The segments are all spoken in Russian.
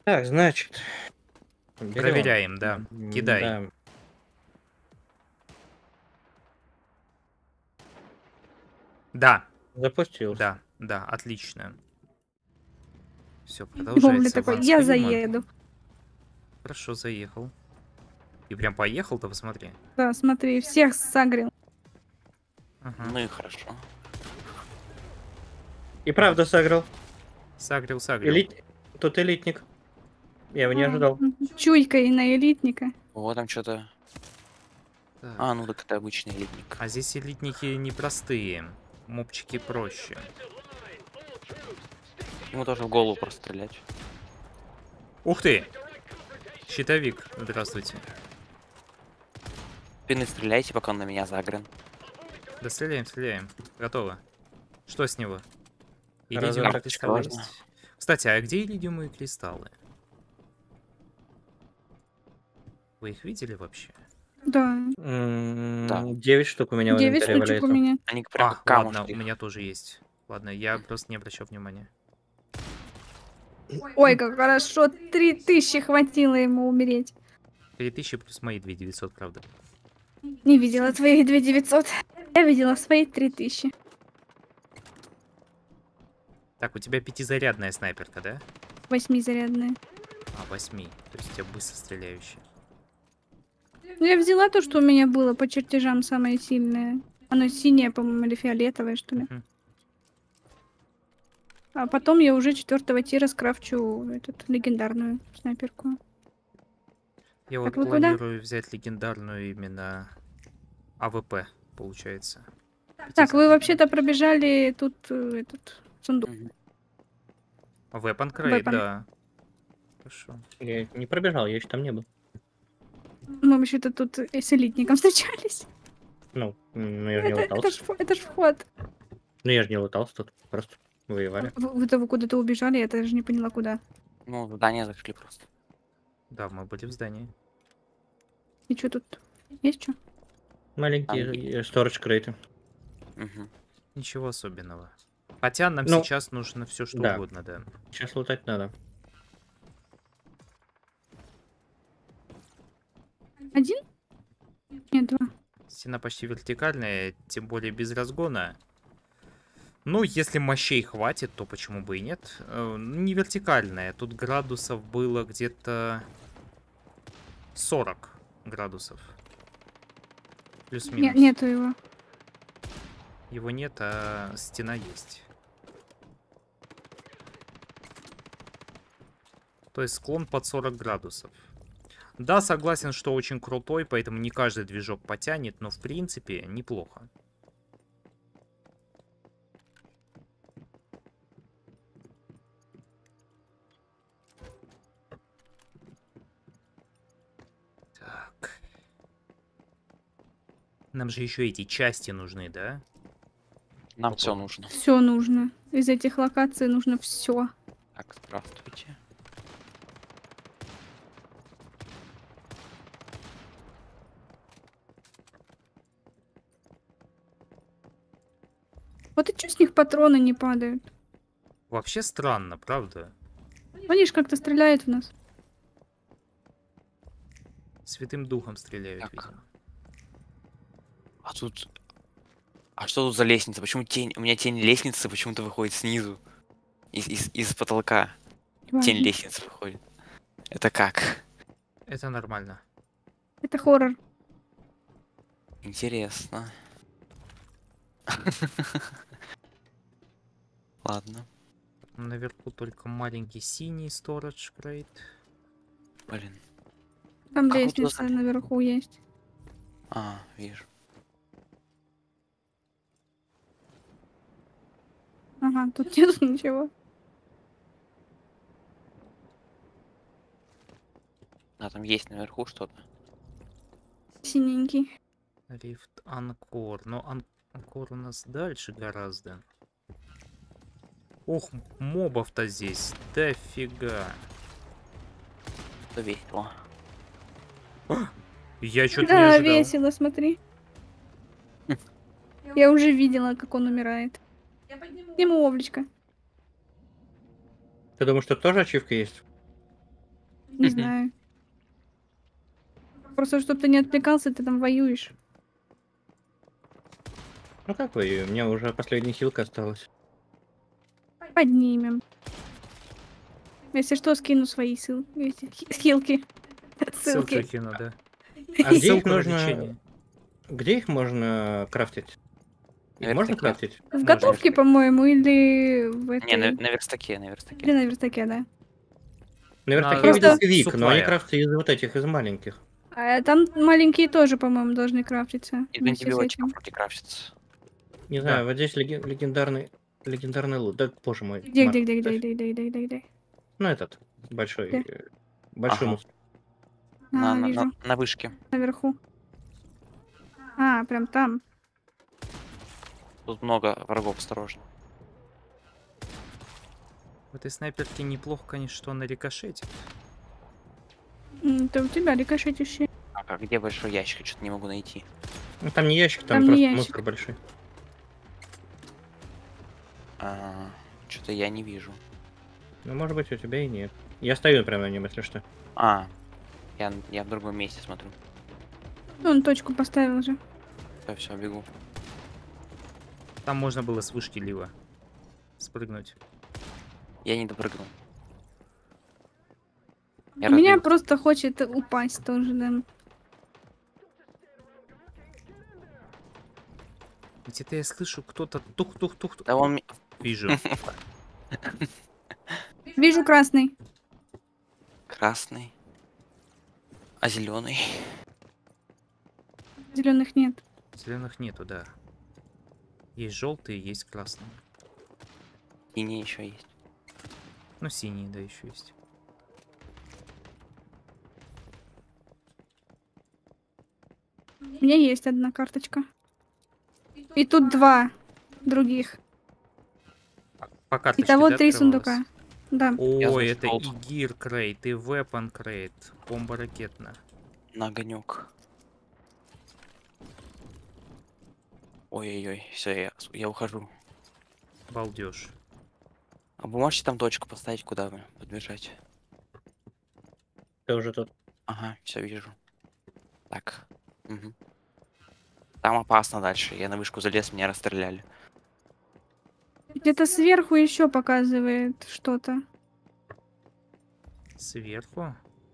Так, значит, берем. Проверяем, да. Кидай. Да. Да, Запустился. да, отлично. Все, Бомбли продолжается такой, Ванс я Климан. заеду. Хорошо, заехал. И прям поехал-то, посмотри. Да, смотри, всех сагрил. Ага. Ну и хорошо. И правда сыграл. Сагрил. Тут элитник. Я его не ожидал. Чуйка и на элитника. Вот там что-то. Так. А, ну так это обычный элитник. А здесь элитники непростые. Мопчики проще. Ему тоже в голову прострелять. Ух ты! Щитовик, здравствуйте. Спины стреляйте, пока он на меня загрен. Да стреляем. Готово. Что с него? Разок Иридиумовые так кристаллы можно. есть. Кстати, а где иридиумовые кристаллы? Вы их видели вообще? Да, 9 штук у меня в 9 инвентаре штучек у валяется. меня. Они прям как камушки. Ладно, у меня тоже есть. Ладно, я просто не обращал внимания. Ой, как хорошо, 3000 хватило ему умереть. 3000 плюс мои 2900, правда. Не видела твои 2900. Я видела свои 3000. Так, у тебя 5-зарядная снайперка, да? 8-зарядная. А, 8. То есть у тебя быстро стреляющая. Я взяла то, что у меня было по чертежам самое сильное. Оно синее, по-моему, или фиолетовое, что ли. Мгм. А потом я уже 4-го тира скрафчу легендарную снайперку. Я Так, вот вы куда? планирую взять легендарную именно АВП, получается. Так, вы вообще-то пробежали тут сундук. Мгм. Weapon Crate, Weapon. да. Хорошо. Я не пробежал, я еще там не был. Мы вообще-то тут с элитником встречались. Ну, я же не лутался. Это ж вход. Ну, я же не лутался тут. Просто воевали. Вы куда-то убежали, я даже не поняла, куда. Ну, в здание зашли просто. Да, мы были в здании. И что тут? Есть что? Маленькие storage крейты. Угу. Ничего особенного. Хотя нам Ну, сейчас нужно все что да. угодно, да. Сейчас лутать надо. Один? Нет, два. Стена почти вертикальная, тем более без разгона. Ну, если мощей хватит, то почему бы и нет. Не вертикальная. Тут градусов было где-то 40 градусов. Плюс-минус. Нету его. Его нет, а стена есть. То есть склон под 40 градусов. Да, согласен, что очень крутой, поэтому не каждый движок потянет, но в принципе неплохо. Так. Нам же еще эти части нужны, да? Нам все нужно. Все нужно. Из этих локаций нужно все. Так, здравствуйте. Вот и что с них патроны не падают? Вообще странно, правда? Они ж как-то стреляют в нас. Святым духом стреляют, Так. видимо. А тут... А что тут за лестница? Почему тень... У меня тень лестницы почему-то выходит снизу. Из потолка. Тень лестницы выходит. Это как? Это нормально. Это хоррор. Интересно. Ладно. Наверху только маленький синий storage crate. Блин. Там Как вы лестница туда наверху есть. А, вижу. Ага, тут нет ничего. А, там есть наверху что-то. Синенький. Рифт Анкор. Но Анкор у нас дальше гораздо. Ох, мобов-то здесь дофига. Это весело. Я что-то не Да, ожидал. весело, смотри. Я уже видела, как он умирает. Ему облачко. Ты думаешь, тут тоже ачивка есть? Не знаю. Просто, чтобы ты не отвлекался, ты там воюешь. Ну как вы? У меня уже последняя хилка осталась. Поднимем. Если что, скину свои хилки. Ссылку Ссылки. кину, да. А где их Ссылку на нужно... лечение. Где их можно крафтить? Их можно Верстаке. крафтить? В готовке, по-моему, или в Не, этой... на верстаке, на Или верстаке. на верстаке, да. Наверное, На я видел Просто- Вик, но они суплаях. крафтятся из вот этих, из маленьких. А там маленькие тоже, по-моему, должны крафтиться. Из вместе с антибиотиков этим. вроде крафтится. Не знаю, вот здесь легендарный лут. Да, боже мой. Где, Марк, где, где, ставь. где? Ну, этот, большой. Где? Большой Ага. мусор. Вижу. На вышке. Наверху. А, прям там. Тут много врагов, осторожно. В этой снайперке неплохо, конечно, что она рикошетит. Это у тебя рикошетящие. А где большой ящик? Что-то не могу найти. Ну, там не ящик, там Там не просто ящик. мусор большой. Что-то я не вижу. Ну, может быть, у тебя и нет. Я стою прямо на нем, если что. Я в другом месте смотрю. Ну, он точку поставил же. Все, бегу. Там можно было с вышки лива спрыгнуть. Я не допрыгнул. Я Меня разбегался. просто хочет упасть тоже, да. Где-то я слышу, кто-то тух-тух-тух. Да он... Вижу. Вижу красный. Красный. А зеленый? Зеленых нет. Зеленых нету, да. Есть желтые, есть красные. Синий еще есть. Ну, синие, да, еще есть. У меня есть одна карточка. И тут два других. По карточке, Итого да, 3 открывалось? сундука. Да. Я, Ой, значит, это и желтый. гир крейт, и weapon крейт. Бомба ракетная. На огонек. Ой-ой-ой, все, я ухожу. Балдеж. А вы можете там точку поставить, куда вы подбежать? Ты уже тут. Ага, все вижу. Так. Мгм. Там опасно дальше. Я на вышку залез, меня расстреляли. Где-то сверху еще показывает что-то. Сверху.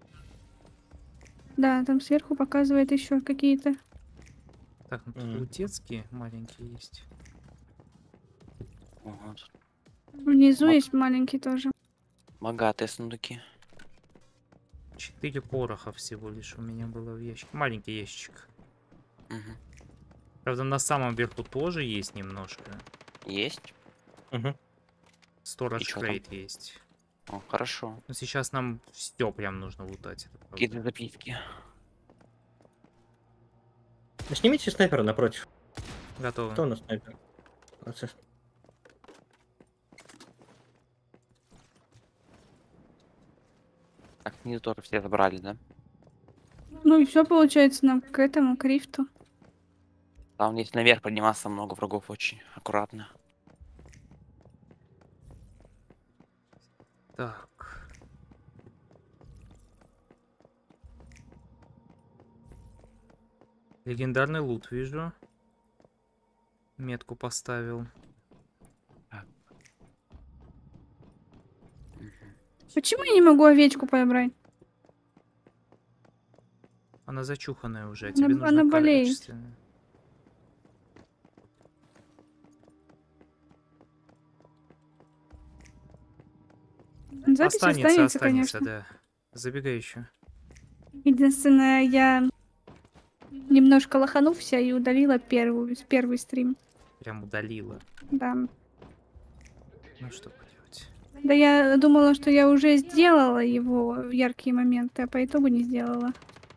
Да, там сверху показывает еще какие-то. Так, ну тут Мгм. лутецкие маленькие есть. Ого, тут Внизу есть маленький тоже. богатые сундуки. 4 пороха всего лишь у меня было в ящике. Маленький ящичек. Мгм. Правда, на самом верху тоже есть немножко. Есть? Угу. И Storage чё там? crate есть. О, хорошо. Но сейчас нам все прям нужно лутать. Это правда. Какие-то записки. Снимите снайпера напротив. Готово. Кто у нас снайпер? Процесс. Так, снизу тоже все забрали, да? Ну и все получается нам к этому, к рифту. Там если наверх подниматься много врагов очень аккуратно. Так. Легендарный лут вижу. Метку поставил. Почему я не могу овечку подобрать? Она зачуханная уже, а Она- тебе нужно она болеет. качественная. Запись останется, конечно. да. Забегай еще. Единственное, я немножко лоханулся и удалила первый стрим. Прям удалила. Да. Ну что поделать. Да я думала, что я уже сделала его яркие моменты, а по итогу не сделала.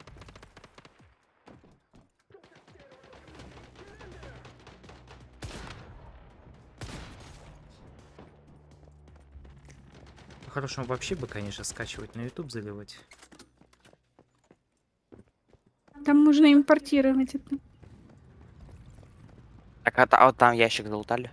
По-хорошему вообще бы, конечно, скачивать на YouTube, заливать. Там можно импортировать это. Так, а вот там ящик залутали?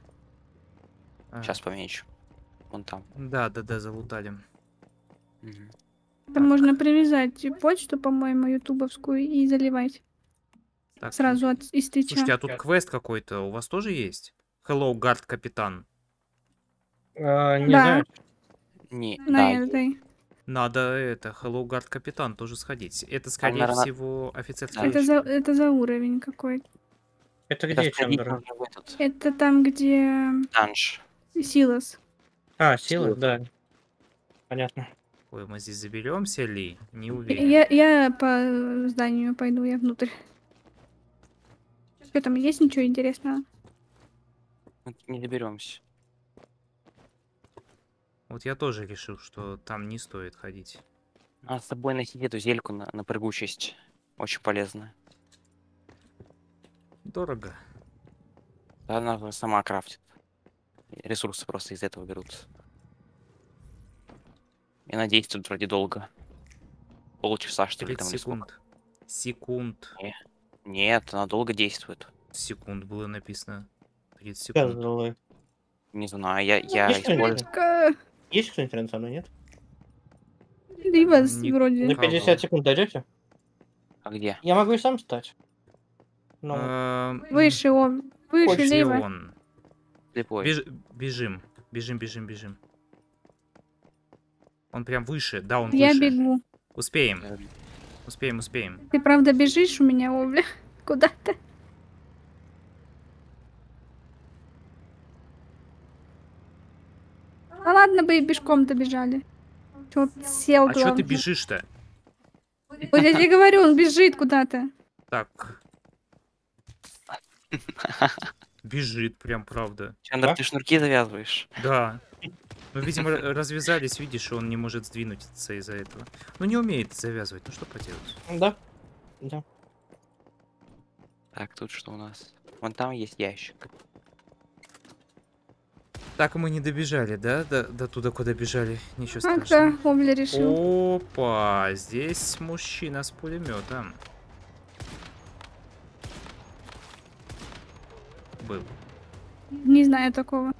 А, Сейчас помечу. Вон там. Да, залутали. Мгм. Там можно привязать почту, по-моему, ютубовскую и заливать Так, сразу из твича. слушайте, а тут квест какой-то у вас тоже есть? Hello, Guard Капитан. Не Да. знаю. Не, На да, этой. Надо это, Hello, Guard Капитан тоже сходить. Это, скорее наверно, всего, офицерский. да. Это за уровень какой-то. Это это где, сходить Чандра? нужно в этот Это там, где данж. Силос. А, силы, Силы. да. Понятно. Ой, мы здесь заберемся ли? Не уверен. Я по зданию пойду, я внутрь. Что там, есть ничего интересного? Мы не доберемся. Вот я тоже решил, что там не стоит ходить. А с собой носить эту зельку на прыгучесть. Очень полезно. Дорого. Да, она сама крафтит. Ресурсы просто из этого берутся. И она действует вроде долго. Полчаса, что ли, 30 там или сколько. секунд. Нет, она долго действует. Секунд было написано. 30 секунд. Сказывай. Не знаю, я Есть использую. Ка- Есть кто-нибудь рядом со мной, нет? Либо Не- вроде. На 50 секунд дойдете? А где? Я могу и сам стать. Ну, Выше он. Выше, Очень либо. он. Слепой. Бежим. Бежим. Он прям выше. Да, он Я выше. бегу. Успеем. Э, Успеем. Ты правда бежишь у меня, Обля? Куда-то? А ладно бы и пешком добежали. Чё сел, А чё ты главное. бежишь-то? Вот я тебе говорю, он бежит куда-то. Так. Бежит прям, правда. Чандр, Да? ты шнурки завязываешь? Да. Ну, видимо, развязались, видишь, и он не может сдвинуться из-за этого. Ну, не умеет завязывать, ну что поделать. да. Да. Так, тут что у нас? Вон там есть ящик. Так мы не добежали, да? До туда, куда бежали. Ничего страшного. Ага, Обля решил. Опа, здесь мужчина с пулеметом. Был. Не знаю такого.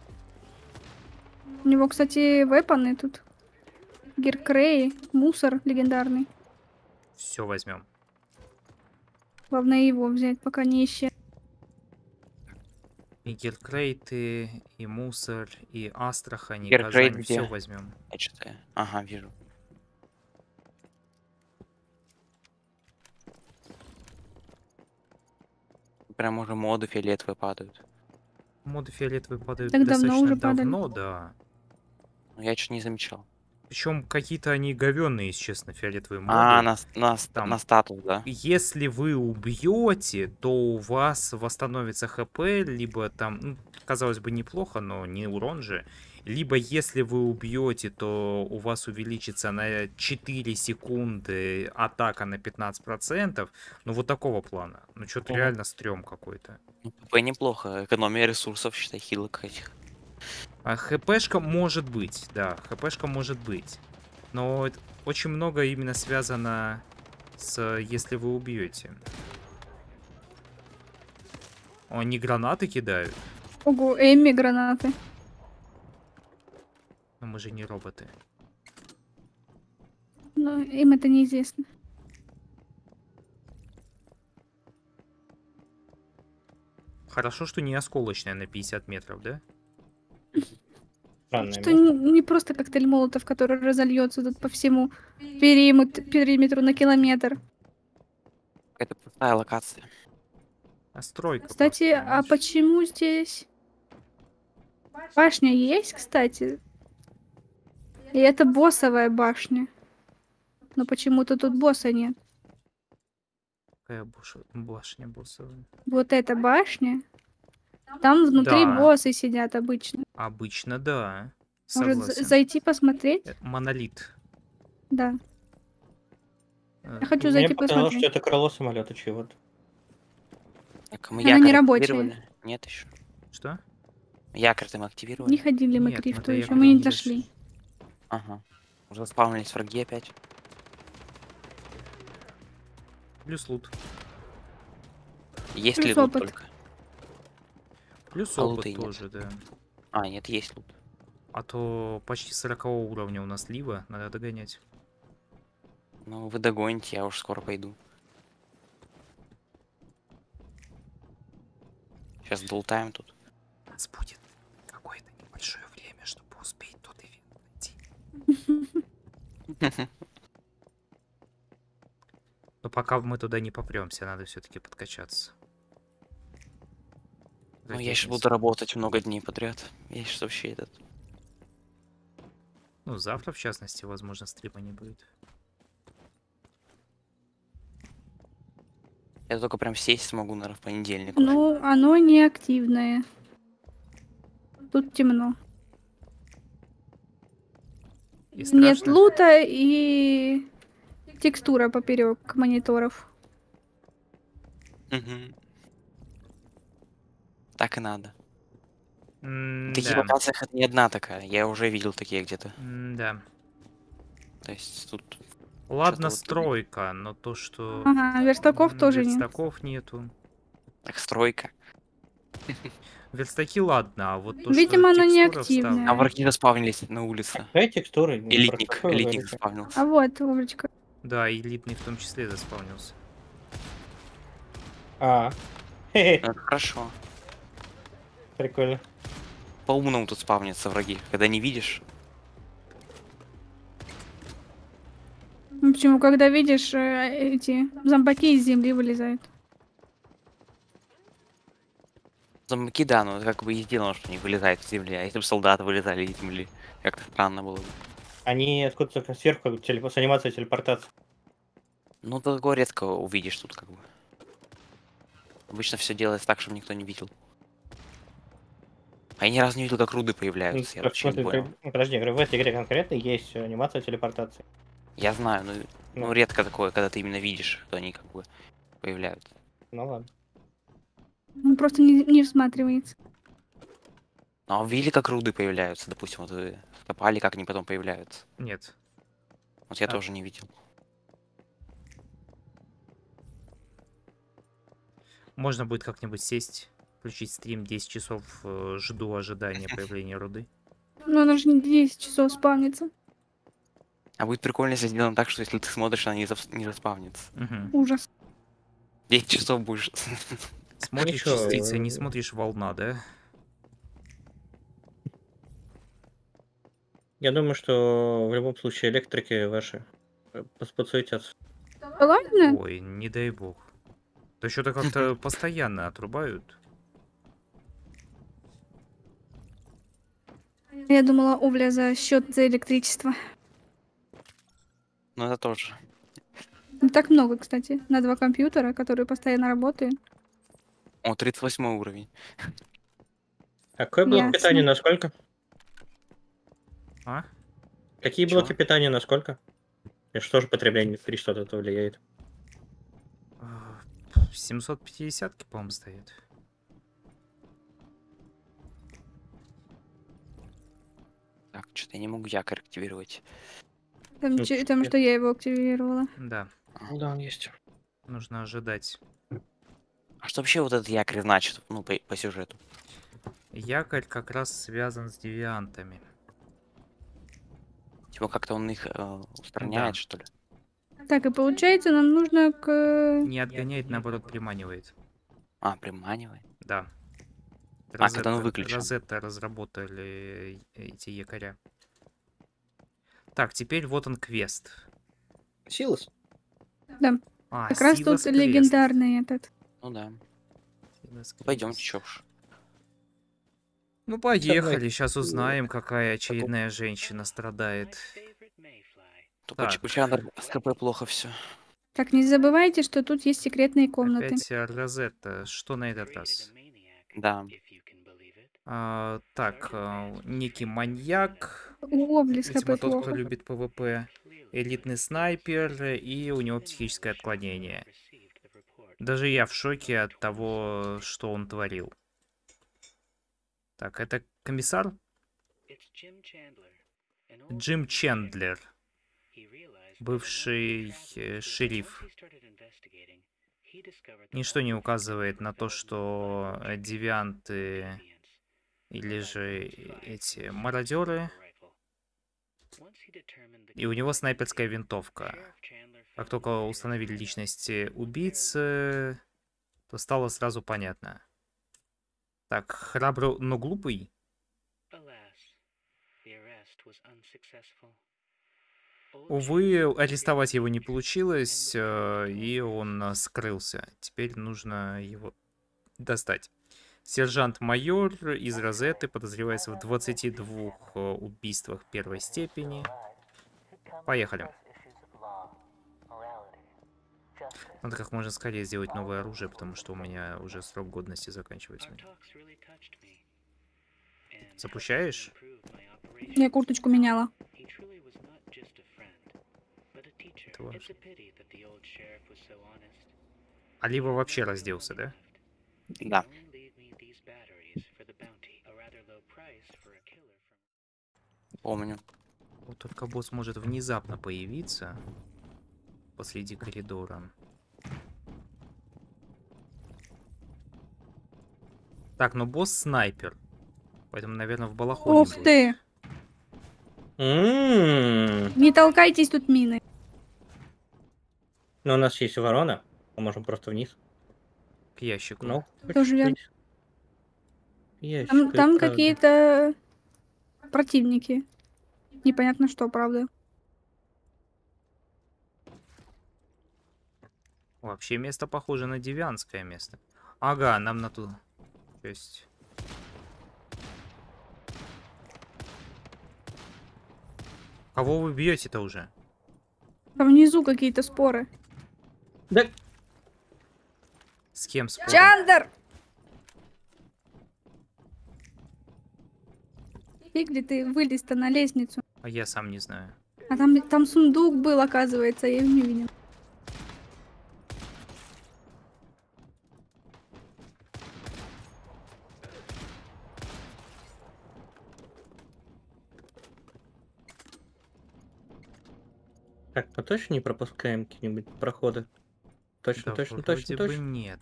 У него, кстати, вепоны тут. Гиркрей, мусор легендарный. Все возьмем. Главное его взять, пока не исчез. И геркрейты, и мусор, и Астрахань, и Геркрейт Казань. где? Все возьмем. Я читаю. Ага, вижу. Прям уже моды фиолетовые падают. Моды фиолетовые падают Так давно достаточно уже падали. давно, да. Но я что-то не замечал. Причем какие-то они говенные, если честно, фиолетовые моды. На Там. статус, да? Если вы убьете, то у вас восстановится ХП, либо там, ну, казалось бы, неплохо, но не урон же. Либо если вы убьете, то у вас увеличится на 4 секунды атака на 15%. Ну, вот такого плана. Ну, что-то Ага. реально стрём какой-то. Ну, ПП неплохо. Экономия ресурсов, считай, хилок этих. А ХПшка может быть, да, ХПшка может быть. Но очень много именно связано с если вы убьете. Они гранаты кидают. Ого, Эмми гранаты. Но мы же не роботы. Но им это неизвестно. Хорошо, что не осколочная на 50 метров, да? Странное Что место. не просто коктейль молотов, который разольется тут по всему периметру на километр. Это пустая локация. А стройка. Кстати, просто, а понимаешь? почему здесь башня есть, кстати? И это боссовая башня. Но почему-то тут босса нет. Какая башня боссовая? Вот эта башня. Там внутри Да. боссы сидят обычно. Обычно, да. Может, Согласен. зайти посмотреть? Монолит. Да. Э, Я хочу Мне зайти показалось, что посмотреть. это крыло самолета чего-то. Так, мы Она якорь не рабочая. активировали? Нет еще. Что? Якорь-то мы активировали? Не ходили мы Нет, к рифту мы до еще, якоря мы не не дошли. Ага. Уже заспавнились враги опять. Плюс лут. Есть Плюс ли лут опыт. только? Плюс А опыт лута и нет. тоже, да. Нет, есть лут. А то почти 40 уровня у нас лива, надо догонять. Ну, вы догоните, я уж скоро пойду. Сейчас долтаем тут. У нас будет какое-то небольшое время, чтобы успеть тот ивент найти. Но пока мы туда не попремся, надо все-таки подкачаться. Ну, я сейчас буду работать много дней подряд. Я сейчас вообще этот... Ну, завтра, в частности, возможно, стрима не будет. Я только прям сесть смогу, наверное, в понедельник уже. Ну, оно не активное. Тут темно. И Нет страшно. лута и текстура поперек мониторов. Мгм. Так и надо. В таких Да. локациях это не одна такая. Я уже видел такие где-то. Да. То есть тут... Ладно, вот- стройка, но то, что Ага, верстаков тоже нет. верстаков нету. Так, стройка. Верстаки ладно, а вот то, Видимо, что оно не текстура активное. вставлена- А враги заспавнились на улице. Какая текстура? Не, Элитник. про какую вы Элитник говорите? заспавнился. А вот, Вовочка. Да, элитный в том числе заспавнился. А, хе-хе, Ну, это хорошо. прикольно. По-умному тут спавнятся враги. Когда не видишь, Ну, почему, когда видишь, эти зомбаки из земли вылезают. зомбаки, да, но как бы и сделано, что они вылезают с земли. А если бы солдаты вылезали из земли, как-то странно было бы. Они откуда-то сверху с анимацией телепортации. Ну, такое редко увидишь тут, как бы. Обычно все делается так, чтобы никто не видел. А я ни разу не видел, как руды появляются. Я В вообще не смысле, понял. подожди, я говорю, в этой игре конкретно есть анимация телепортации. Я знаю, но Ну. редко такое, когда ты именно видишь, что они как бы появляются. Ну ладно. Он просто не всматривается. Ну, а видели, как руды появляются? Допустим, вот вы копали, как они потом появляются. Нет. Вот я А. тоже не видел. Можно будет как-нибудь сесть, включить стрим 10 часов, жду ожидания появления руды. Но оно же не 10 часов спавнится. А будет прикольно, если сделано так, что если ты смотришь, она не заспавнится. Мгм. Ужас. 10 часов будешь... Смотришь Ничего, частица, не смотришь волна, да? Я думаю, что в любом случае электрики ваши подсуетятся. Да ладно? Ой, не дай бог. То что-то как-то постоянно отрубают. Я думала, Овля за счет за электричество. Ну, это тоже. Не так много, кстати, на 2 компьютера, которые постоянно работают. О, 38 уровень. А какой блок Ясно. питания на сколько? А? Какие Чего? блоки питания на сколько? И что же потребление электричества от этого влияет? 750-ки, по-моему, стоят. Так, что-то я не могу якорь активировать. Там, Ну, там нет. что я его активировала. Да, Да, он есть. нужно ожидать. А что вообще вот этот якорь значит, ну, по сюжету? Якорь как раз связан с девиантами. Типа как-то он их устраняет, Да. что ли? Так, и получается, нам нужно к... Не отгоняет, наоборот, приманивает. А, приманивает. Да. А, когда он выключен. Розетта разработали эти якоря. Так, теперь вот он квест. Силос? Да, А, как раз Силас тут квест. легендарный этот. Ну да. Силас квест. Пойдемте, чё уж. Ну, поехали. Сейчас узнаем, какая очередная женщина страдает. Только Так. у Чандра с КП плохо все. Так, не забывайте, что тут есть секретные комнаты. Опять Розетта. Что на этот раз? Да. Так, некий маньяк. У Овли с Видимо, ХП тот, плохо. кто любит ПВП. Элитный снайпер, и у него психическое отклонение. Даже я в шоке от того, что он творил. Так, это комиссар? Джим Чендлер, бывший шериф. Ничто не указывает на то, что девианты или же эти мародеры. И у него снайперская винтовка. Как только установили личность убийцы, то стало сразу понятно. Так, храбрый, но глупый. Увы, арестовать его не получилось, и он скрылся. Теперь нужно его достать. Сержант-майор из Розетты подозревается в 22 убийствах первой степени. Поехали. Надо как можно скорее сделать новое оружие, потому что у меня уже срок годности заканчивается. Запущаешь? Я курточку меняла. Это важно. Олива вообще разделся, да? Да. Помню. Вот только босс может внезапно появиться посреди коридора. Так, но босс снайпер. Поэтому, наверное, в балахоне Ух будет. ты! М. Не толкайтесь тут мины. Но у нас есть ворона. Мы можем просто вниз. К ящику. Ну, Тоже верно. вниз. Ящик, Там, это там правда. какие-то противники. Непонятно что, правда. Вообще место похоже на девианское место. Ага, нам на ту часть. Кого вы бьете-то уже? Там внизу какие-то споры. Да, С кем спорим? Чандер! Фиг ли ты вылез-то на лестницу? А я сам не знаю. А там сундук был, оказывается, я его не видел. так, мы точно не пропускаем какие-нибудь проходы? Точно, Да, точно, вроде точно, бы точно. нет.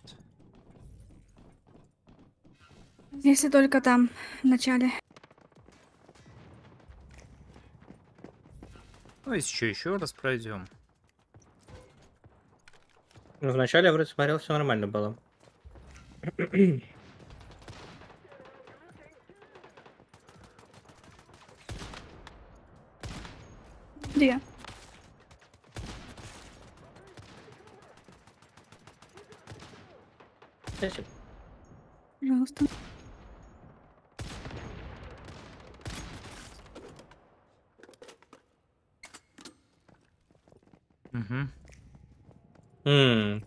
Если только там, в начале. Ну, если что, еще раз пройдем. Ну, вначале я вроде смотрел, все нормально было. Где? Спасибо. Пожалуйста. Угу. М.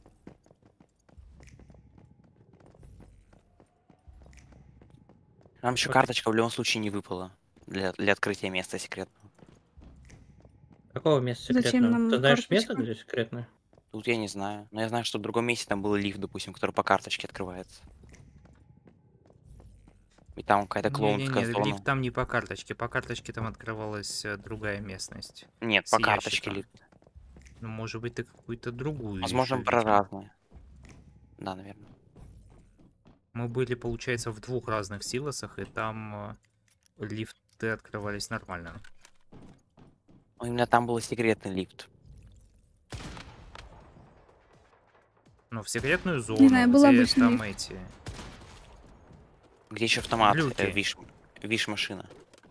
Нам еще Вот. карточка в любом случае не выпала для открытия места секретного. Какого места Зачем секретного? нам Ты знаешь место, карточка? где секретное? Тут я не знаю. Но я знаю, что в другом месте там был лифт, допустим, который по карточке открывается. И там какая-то клоунская Не-не-не, зона. лифт там не по карточке. По карточке там открывалась другая местность. Нет, с по карточке ящиком. лифт. Ну, может быть, ты какую-то другую Возможно, ещё про видел. разные. Да, наверное. Мы были, получается, в двух разных силосах, и там лифты открывались нормально. Но именно там был секретный лифт. Но в секретную зону, знаю, был где обычный там лифт. эти... Где еще автомат, Люки. виш-машина.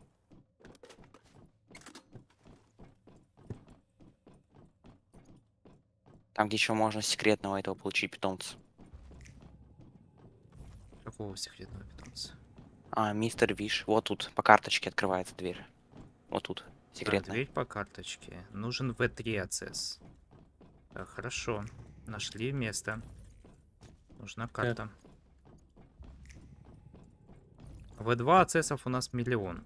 Там, где еще можно секретного этого получить питомца. Какого секретного питомца? А, мистер Виш. Вот тут по карточке открывается дверь. Вот тут. Так, Секретная. дверь по карточке. Нужен V3 аксесс. Так, хорошо. Нашли место. Нужна карта. V2 аксессов у нас 1 000 000.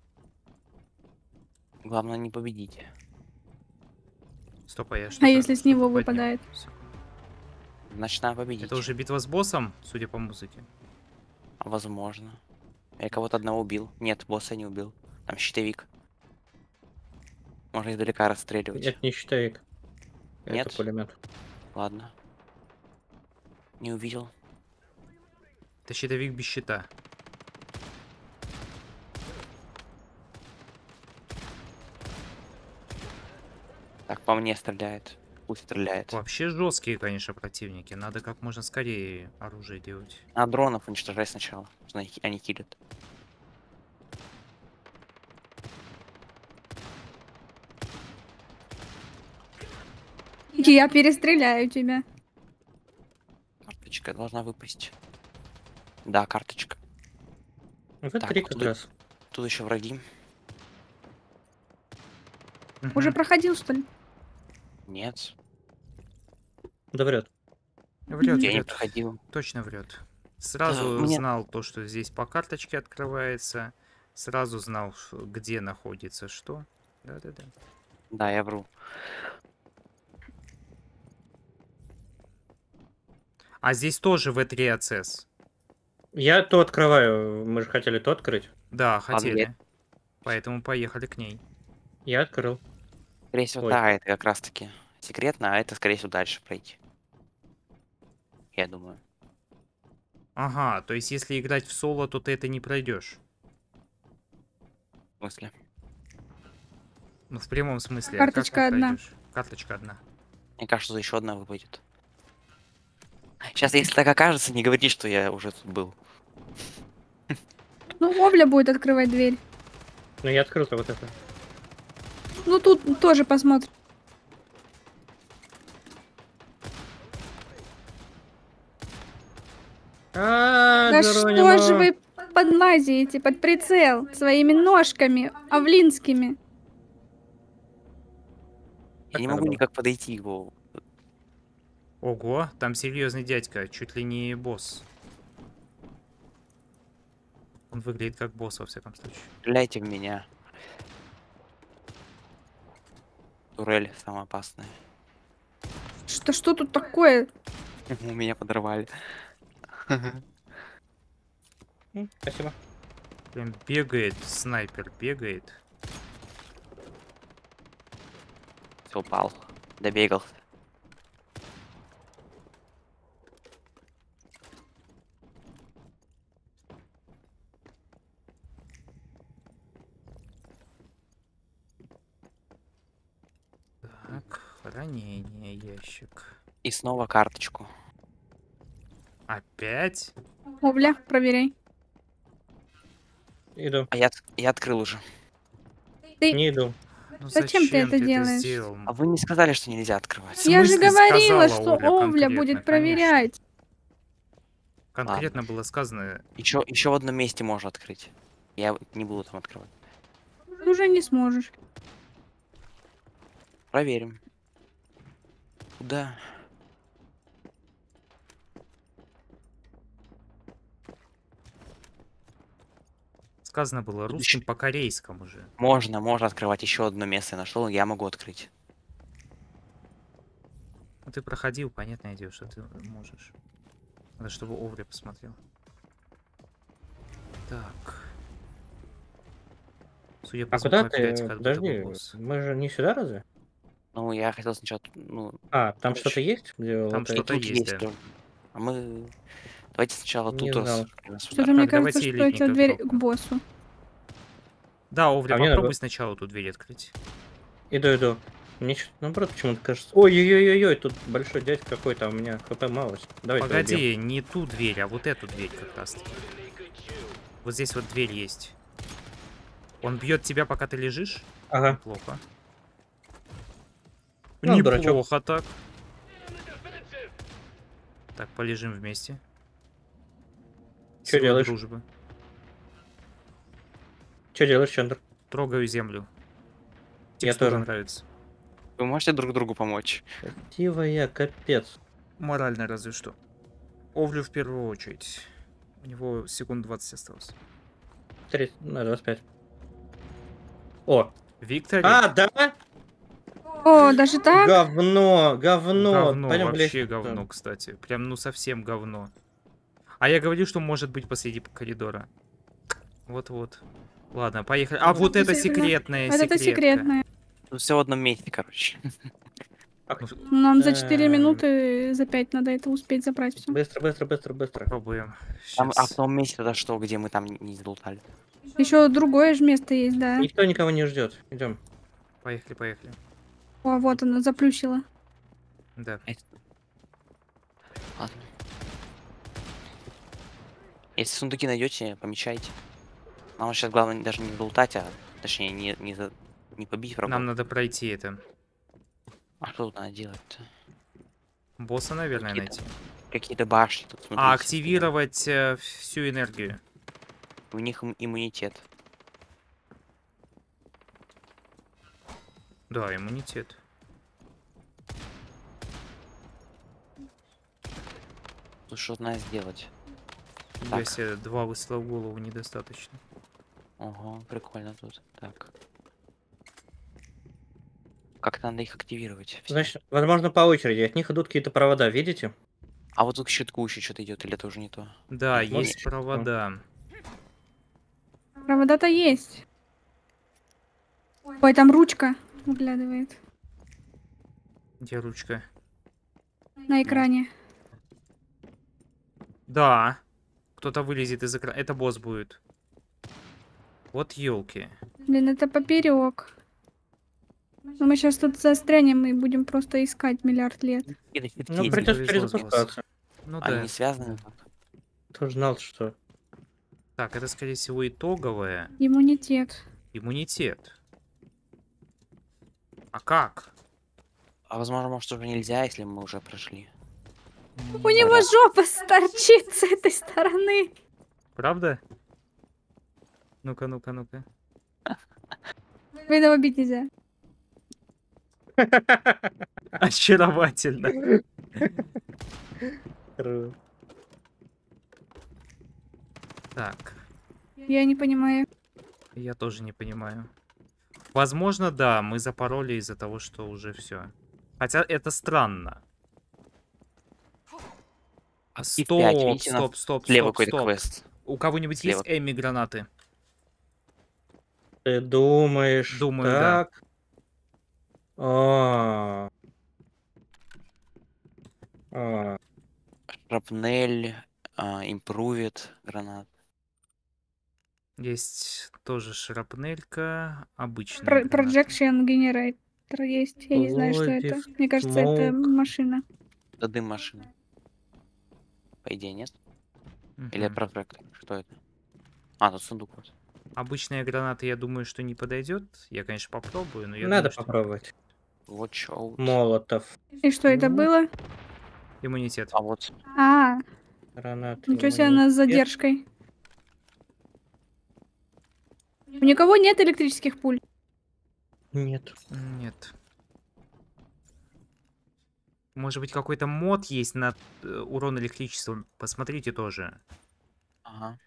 Главное не победить. Стоп, а я А что-то... если с него что-то поднял. выпадает? Значит, надо победить. Это уже битва с боссом, судя по музыке. Возможно. Я кого-то одного убил. Нет, босса не убил. Там щитовик. Можно издалека расстреливать. Нет, не щитовик. Нет? Это пулемет. Ладно. Не увидел. Это щитовик без щита. Так, по мне стреляет. Пусть стреляет. Вообще жесткие, конечно, противники. Надо как можно скорее оружие делать. А дронов уничтожай сначала. Что они килят. Я перестреляю тебя. Карточка должна выпасть. Да, карточка. В Так, 3 как раз. Тут еще враги. Уже проходил, что ли? Нет. Да врет. Врет, Я не врет. проходил. Точно врет. Сразу мне- знал то, что здесь по карточке открывается. Сразу знал, где находится что. Да-да-да. Да, я вру. А здесь тоже V3 Access. Я то открываю. Мы же хотели то открыть. Да, Ладно, хотели. Поэтому поехали к ней. Я открыл. Скорее всего, Ой. да, это как раз таки секретно, а это, скорее всего, дальше пройти. Я думаю. Ага, то есть если играть в соло, то ты это не пройдешь. В смысле? Ну, в прямом смысле. Карточка а как одна. пройдешь? Карточка одна. Мне кажется, что еще одна выпадет. Сейчас, если так окажется, не говори, что я уже тут был. Ну, Овля будет открывать дверь. Ну я открыл-то вот это. Ну, тут тоже посмотрим. Да что же вы подлазите под прицел своими ножками овлинскими? Я не надо могу было. никак подойти его. Ого, там серьезный дядька, чуть ли не босс. Он выглядит как босс, во всяком случае. Стреляйте в меня. Турель самая опасная. Что тут такое? У меня подорвали. Спасибо. Прям бегает, снайпер бегает. Все, упал. Добегал. Так, хранение, ящик. И снова карточку. Опять? Овля, проверяй. Иду. А я открыл уже. Ты... Не иду. Ну Зачем ты это делаешь? сделал? А вы не сказали, что нельзя открывать? В Я же смысле говорила, сказала что Овля Овля конкретно, будет конечно. проверять. Конкретно было сказано. Еще в одном месте можно открыть. Я не буду там открывать. Уже не сможешь. Проверим. Куда? Сказано было русским по корейскому же. Можно открывать. Еще одно место я нашел, я могу открыть. Ну ты проходил, понятное дело, что ты можешь. Надо, чтобы Овля посмотрел. Так. Судя по А звуку, куда опять ты? как будто бы Подожди, босс. мы же не сюда разве? Ну, я хотел сначала... Ну, А, там Короче, что-то есть? Где там вот это? что-то тут есть, да. тоже. А мы... Давайте сначала Не тут знал. Что-то мне Так, кажется, давайте что это элитников дверь к дропнем. боссу. Да, Овля, А мне попробуй надо- сначала ту дверь открыть. Иду. Мне что-то наоборот почему-то кажется. Ой-ой-ой-ой, тут большой дядь какой-то, а у меня хп малость. Давайте убьем. Погоди, не ту дверь, а вот эту дверь как раз таки. Вот здесь вот дверь есть. Он бьет тебя, пока ты лежишь? Ага. Неплохо. Ну, дурачок. Неплохо так. Так, полежим вместе. Чё Сила делаешь? дружбы. Что делаешь, Чандр? Трогаю землю. Я Текстура тоже. нравится. Вы можете друг другу помочь? Красивая, капец. Морально разве что. Овлю в первую очередь. У него секунд 20 осталось. 30, ну, 25. О! Виктор. А, да? О, даже так? Говно. Говно, Пойдем в вообще лестницу. говно, кстати. Прям, ну, совсем говно. А я говорю, что может быть посреди коридора. Вот-вот. Ладно, поехали. А вот это Действительно. секретная Вот это секретка. секретное. Тут все в одном месте, короче. Нам за 4 Эм. минуты, за 5 надо это успеть забрать все. Быстро. Попробуем. Там, Щас. в том месте тогда что, где мы там не залутали? Еще другое же место есть, да. Никто никого не ждет. Идем. Поехали. О, вот она заплющила. Да. Ладно. Если сундуки найдете, помечайте. Нам сейчас главное даже не лутать, а точнее не побить врагов. Нам надо пройти это. А что тут надо делать-то? Босса, наверное, найти. Какие-то башни тут, смотрите. А активировать всю энергию. У них иммунитет. Да, иммунитет. Тут что надо сделать? Я Так. себе 2 выстрела в голову недостаточно. Ого, прикольно тут. Так. Как надо их активировать? все? Значит, возможно, по очереди. От них идут какие-то провода, видите? А вот тут к щитку еще что-то идет, или это уже не то? Да, Вот есть еще. провода. Провода-то есть. Ой, там ручка выглядывает Где ручка? на экране. Да. Кто-то вылезет из экрана. Это босс будет. Вот елки. Блин, это поперек. Но мы сейчас тут застрянем и будем просто искать миллиард лет. Какие-то щитки Ну, есть. придется повезло с перезапускаться. Ну Они да. не связаны? как? Кто ж знал, что... Так, это, скорее всего, итоговое. Иммунитет. Иммунитет. А как? А возможно, может уже нельзя, если мы уже прошли. У него жопа торчит с этой стороны. Правда? Ну-ка, ну-ка, ну-ка. Его бить нельзя. Очаровательно. Круто. Так, Я не понимаю. я тоже не понимаю. Возможно, да, мы запороли из-за того, что уже все. Хотя это странно. Актив Стоп, 5, видите, на- стоп, стоп, Слева стоп, какой-то стоп. квест. У кого-нибудь Слева. есть Эми гранаты? Ты думаешь, Думаю, да. так? А. А. Шрапнель, импрувит, гранат. Есть тоже шрапнелька, обычная граната. Projection Generator есть. Я не знаю, что это. Explosive Мне кажется, это smoke. машина. Это дым машины. По идее, нет? Или Мгм. прожектор? Что это? А, тут сундук вот. Обычная граната, я думаю, что не подойдет. Я, конечно, попробую, но я Надо думаю, что попробовать. Watch out. Молотов. И что это Ну. было? иммунитет. А вот. А, Гранат. ничего себе, она с задержкой. У никого нет электрических пуль. Нет. Нет. Может быть, какой-то мод есть на урон электричеством. Посмотрите тоже. Ага.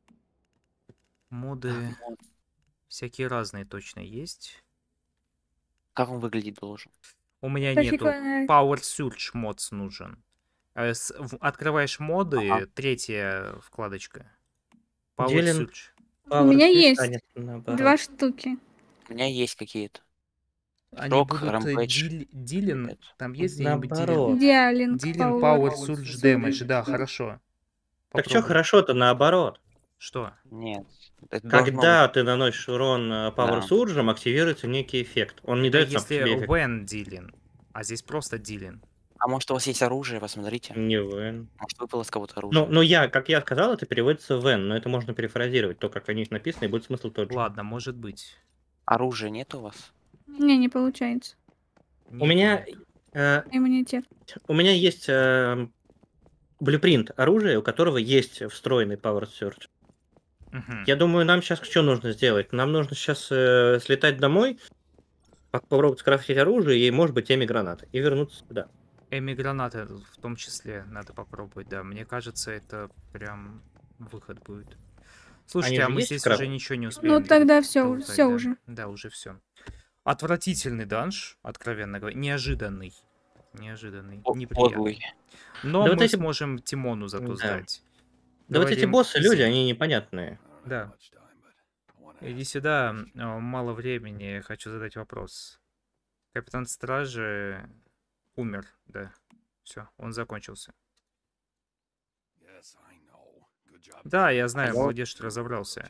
Моды Так, вот. всякие разные точно есть. Как он выглядеть должен? У меня Подожди, нету. Power Surge модс нужен. Открываешь моды, Ага. третья вкладочка. Power Делен. Surge. У меня есть станет наоборот. 2 штуки. У меня есть какие-то. Они Шок, будут Rampage. Дилен. Нет. Там есть где-нибудь Дилен? Наоборот. Диалинг Дилен Power. Power Surge Damage. Да, хорошо. Так что Попробуй. хорошо-то наоборот. Что? Нет. Это должно Когда ты наносишь урон Power Да. Surge, активируется некий эффект. Он не Это дает сам по если себе эффект. when Дилен. А здесь просто Дилен. быть. А может у вас есть оружие, посмотрите. Не Вен. Может выпало с кого-то оружие. Ну, как я сказал, это переводится Вен, но это можно перефразировать. То, как они написаны, и будет смысл тот же. Ладно, может быть. Оружия нет у вас? Не получается. У меня, Иммунитет. у меня есть блюпринт оружия, у которого есть встроенный Power Surge. Мгм. Я думаю, нам сейчас что нужно сделать? Нам нужно сейчас слетать домой, попробовать скрафтить оружие и, может быть, теми гранаты. И вернуться сюда. Эми гранаты в том числе надо попробовать, да. Мне кажется, это прям выход будет. Слушайте, Они а же мы есть здесь крабы? уже ничего не успеем. Ну тогда все, долутать, все да. уже. Да, уже все. Отвратительный данж, откровенно говоря. Неожиданный. Неожиданный. Неприятный. Подлый. Но Да мы вот эти- сможем Тимону зато Да. сдать. Да вот эти Говорим боссы, люди, всем. они непонятные. Да. Иди сюда, мало времени, хочу задать вопрос. Капитан Стражи умер, да. Все, он закончился. Да, я знаю, Алло? молодец, что разобрался.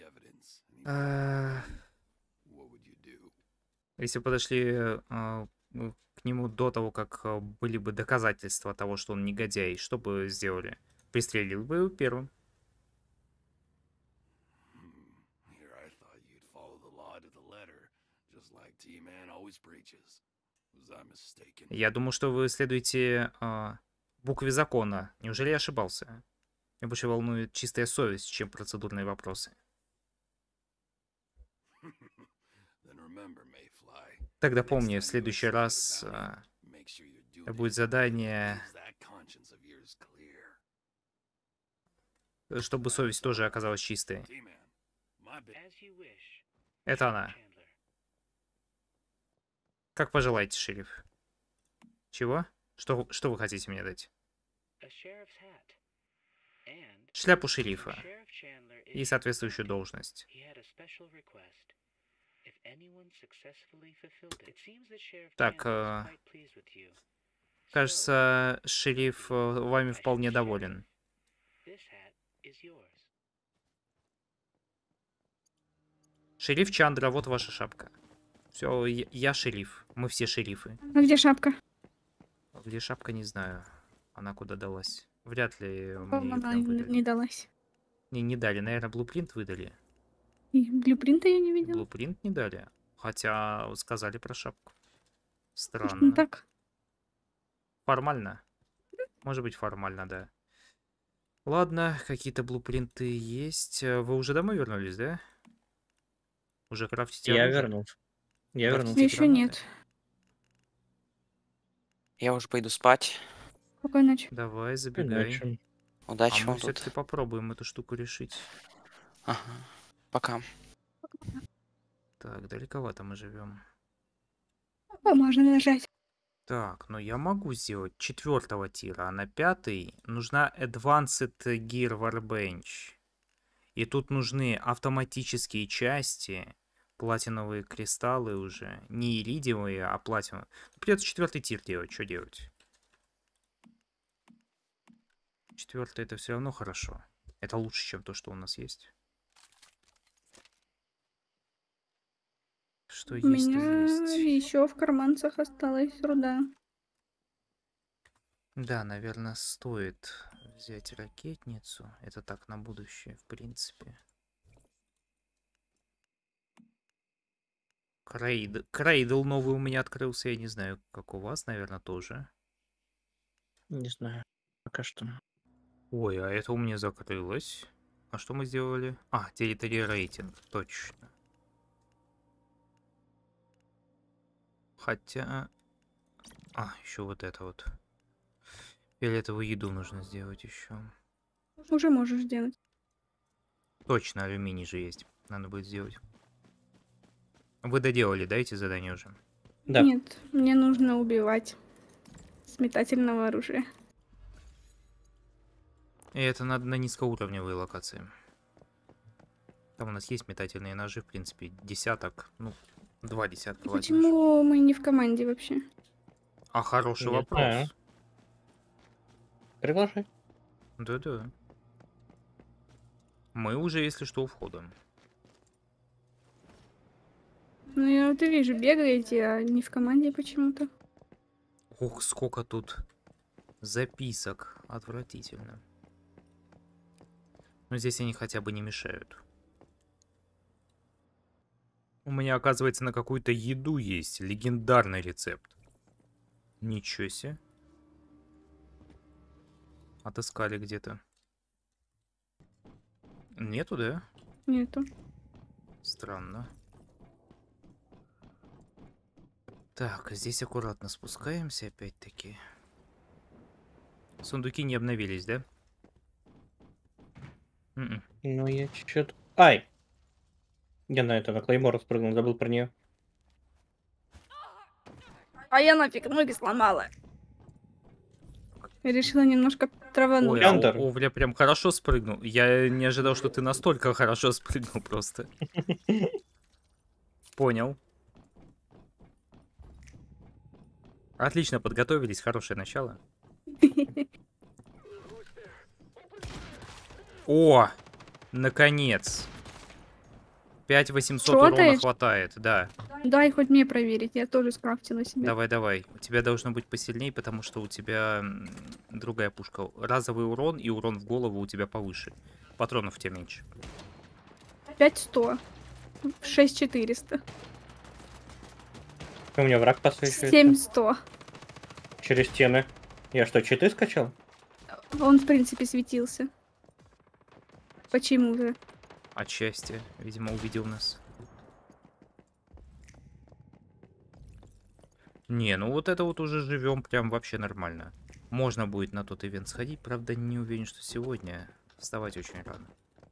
А, Если подошли к нему до того, как были бы доказательства того, что он негодяй, что бы сделали? Пристрелил бы его первым. Here I thought you'd follow the law to the letter, just like T-Man always preaches. Was I mistaken? Я думаю, что вы следуете букве закона. Неужели я ошибался? Меня больше волнует чистая совесть, чем процедурные вопросы. Then remember, Mayfly, Тогда next помни, time в you следующий escape раз the valley, make sure you're doing будет it задание, leaves that conscience of yours clear. чтобы совесть тоже оказалась чистой. T-Man, my bad. Это она. Как пожелаете, шериф. Чего? Что вы хотите мне дать? Шляпу шерифа и соответствующую должность. Так, кажется, шериф вами вполне доволен. Шериф Чандра, вот ваша шапка. Все, я шериф. Мы все шерифы. А где шапка? Где шапка, не знаю. Она куда далась? Вряд ли По-моему, мне ее она прям выдали. не далась. Не дали. Наверное, блупринт выдали. И блюпринта я не видела. Блупринт не дали. Хотя сказали про шапку. Может, не Странно. так? Формально? Может быть, формально, да. Ладно, какие-то блупринты есть. Вы уже домой вернулись, да? Уже крафтите Я оружие? вернулся. Я Крафтите вернулся. Еще гранаты? нет. Я уже пойду спать. Какой ночи? Давай, забегай. Удачи. Удачи А мы вам тут. все-таки попробуем эту штуку решить. Ага. Пока. Так, далековато мы живем. Можно нажать. Так, ну я могу сделать 4-го тира, а на 5-й нужна Advanced Gear Workbench. И тут нужны автоматические части, платиновые кристаллы уже. Не иридиевые, а платиновые. Придется 4-й тир делать, что делать? 4-й это все равно хорошо. Это лучше, чем то, что у нас есть. Что У есть, то меня есть. еще в карманцах осталась руда. Да, наверное, стоит взять ракетницу. Это так на будущее, в принципе. Крейдл новый у меня открылся. Я не знаю, как у вас, наверное, тоже. Не знаю. Пока что. Ой, а это у меня закрылось. А что мы сделали? А, территория рейтинг, точно. Хотя... А, еще вот это вот. Фиолетовую еду нужно сделать еще. Уже можешь делать. Точно, алюминий же есть. Надо будет сделать. Вы доделали, да, эти задания уже? Да. Нет, мне нужно убивать с метательного оружия. И это надо на низкоуровневой локации. Там у нас есть метательные ножи, в принципе, десяток. Ну, 2 десятка возьмешь. Почему мы не в команде вообще? А хороший Не вопрос. знаю. Приглашай. Да-да. Мы уже, если что, у входа. Ну, я вот и вижу, бегаете, а не в команде почему-то. Ох, сколько тут записок. Отвратительно. Но здесь они хотя бы не мешают. У меня, оказывается, на какую-то еду есть легендарный рецепт. Ничего себе. Отыскали где-то. Нету, да? Нету. Странно. Так, здесь аккуратно спускаемся опять-таки. Сундуки не обновились, да? Мгм. Ну, я чё-то... Ай! Я на это, на Клеймор спрыгнул, забыл про нее. А я нафиг ноги сломала. Я решила немножко травануть. Ой, Ляндер. Овля прям хорошо спрыгнул. Я не ожидал, что ты настолько хорошо спрыгнул просто. Понял. Отлично подготовились, хорошее начало. О, наконец. 5800 урона Шотаешь? хватает, да. Дай хоть мне проверить, я тоже скрафтила себе. Давай, давай. У тебя должно быть посильнее, потому что у тебя другая пушка. Разовый урон и урон в голову у тебя повыше. Патронов у тебя меньше. 5100. 6400. У меня враг подсвечивается. 7100. Через стены. Я что, читы скачал? Он, в принципе, светился. Почему-то. Отчасти. Видимо, увидел нас. Не, ну вот это вот уже живем прям вообще нормально. Можно будет на тот ивент сходить, правда не уверен, что сегодня. Вставать очень рано.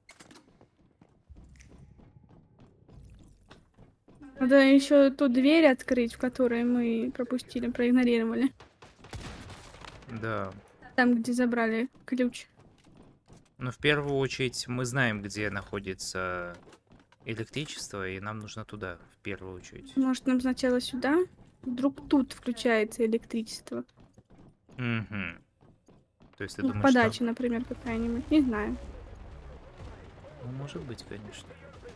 Надо еще ту дверь открыть, в которой мы пропустили, проигнорировали. Да. Там, где забрали ключ. Но в первую очередь мы знаем, где находится электричество, и нам нужно туда, в первую очередь. Может, нам сначала сюда? Вдруг тут включается электричество. Угу. То есть ты Ну, думаешь, подача, что... например, какая-нибудь. Не знаю. Ну, может быть, конечно.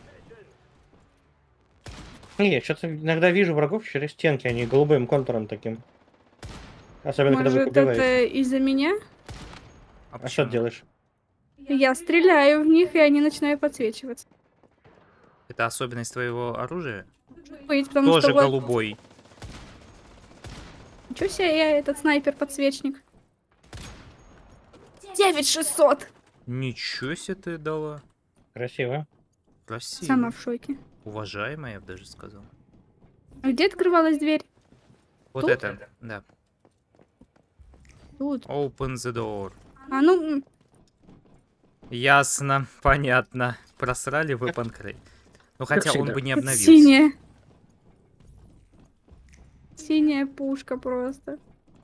Не, я что-то иногда вижу врагов через стенки, они голубым контуром таким. Особенно, когда Может, вы убиваете. это из-за меня? А что почему? ты делаешь? Я стреляю в них, и они начинают подсвечиваться. Это особенность твоего оружия? Быть, потому Тоже что вот... голубой. Ничего себе, я этот снайпер-подсвечник. 9600! Ничего себе ты дала. Красиво. Красиво. Сама в шоке. Уважаемая, я бы даже сказал. А где открывалась дверь? Вот Тут? это, да. Тут. Open the door. А ну... Ясно, понятно. Просрали weapon crate. Ну хотя он всегда. бы не это обновился. синяя. Синяя пушка просто.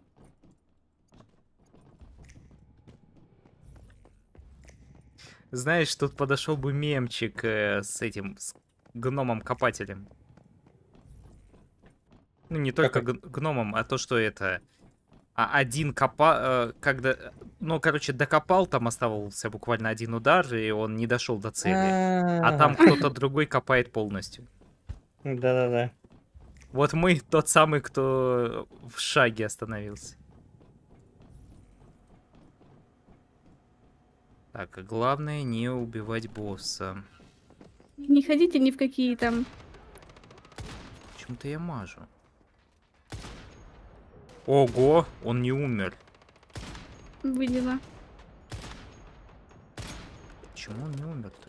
Знаешь, тут подошел бы мемчик с этим, с гномом-копателем. Ну, не только гномом, а то, что это... один когда... Ну, короче, докопал, там оставался буквально один удар, и он не дошел до цели. А там кто-то другой копает полностью. Да-да-да. Вот мы тот самый, кто в шаге остановился. Так, главное не убивать босса. Не ходите ни в какие там... Почему-то я мажу. Ого, он не умер. Видела. Почему он не умер-то?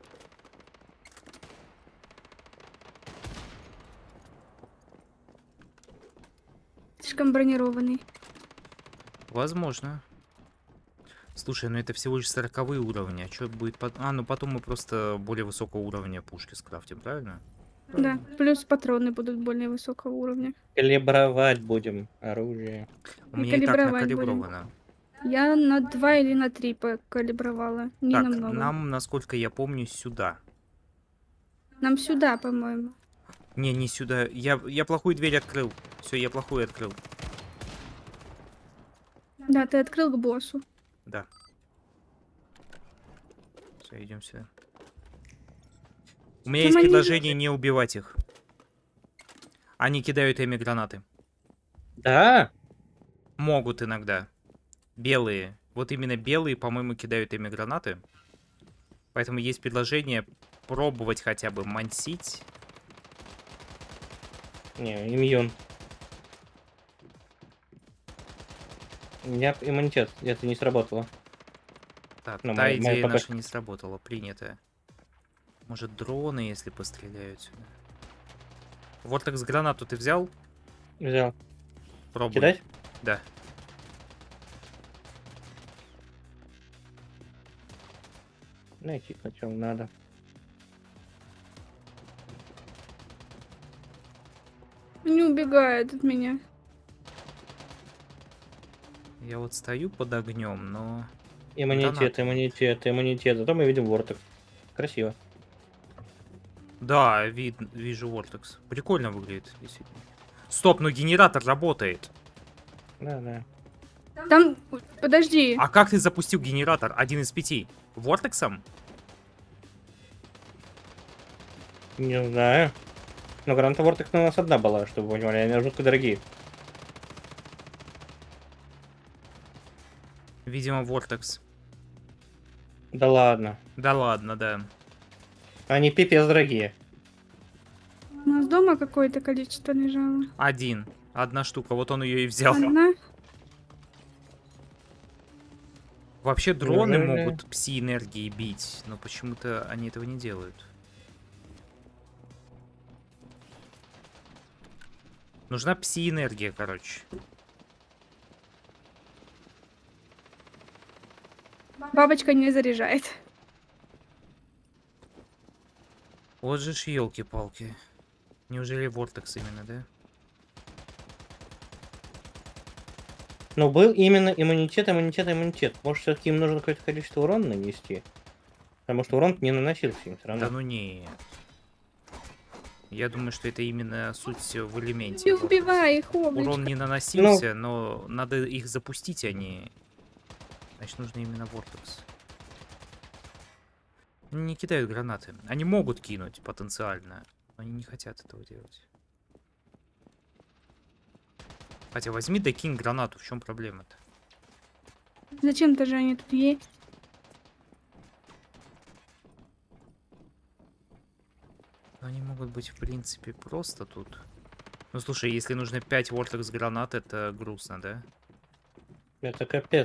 Слишком бронированный. Возможно. Слушай, ну это всего лишь 40-е уровни. А что будет ну потом мы просто более высокого уровня пушки скрафтим, правильно? Да, плюс патроны будут более высокого уровня. Калибровать будем оружие. У меня и так калибровать будем. накалибровано. Я на 2 или на 3 покалибровала. Не Так, намного. нам, насколько я помню, сюда. Нам сюда, по-моему. Не сюда. Я плохую дверь открыл. Все, я плохую открыл. Да, ты открыл к боссу. Да. Все, идем сюда. У меня есть они предложение не убивать их. Они кидают ими гранаты. Да? Могут иногда. Белые. Вот именно белые, по-моему, кидают ими гранаты. Поэтому есть предложение пробовать хотя бы мансить. Не, иммун. У меня иммунитет, это не сработало. Так, Ну, та моя идея пока- наша не сработала, принятая. Может, дроны, если постреляют сюда. Вортекс гранату ты взял? Взял. Пробуй. Кидать? Да. Найти хотел, надо. Не убегает от меня. Я вот стою под огнем, но... Иммунитет, Гранаты. иммунитет, иммунитет. Зато мы видим вортекс. Красиво. Да, вижу Вортекс. Прикольно выглядит, действительно. Стоп, но генератор работает. Да. Там... Подожди. А как ты запустил генератор? 1 из 5. Вортексом? Не знаю. Но граната Вортекс у нас одна была, чтобы вы понимали, они жутко дорогие. Видимо, Вортекс. Да ладно. Да ладно, да. Они пипец дорогие. У нас дома какое-то количество лежало. Одна штука, вот он ее и взял. Одна. Вообще дроны Неужели? могут пси-энергией бить, но почему-то они этого не делают. Нужна пси-энергия, короче. Бабочка не заряжает. Вот же ж елки-палки. Неужели Вортекс именно, да? Но был именно иммунитет, иммунитет, иммунитет. Может, все-таки им нужно какое-то количество урона нанести? Потому что урон не наносился им все равно. Да ну нет. Я думаю, что это именно суть в элементе. Не Вортекс. убивай их, облачко. Урон не наносился, но надо их запустить, а не... Значит, нужно именно Вортекс. Не кидают гранаты. Они могут кинуть потенциально, но они не хотят этого делать. Хотя возьми да кинь гранату, в чем проблема-то? Зачем-то же они тут есть. Они могут быть, в принципе, просто тут. Ну, слушай, если нужно 5 Вортекс гранат, это грустно, да? Это капец.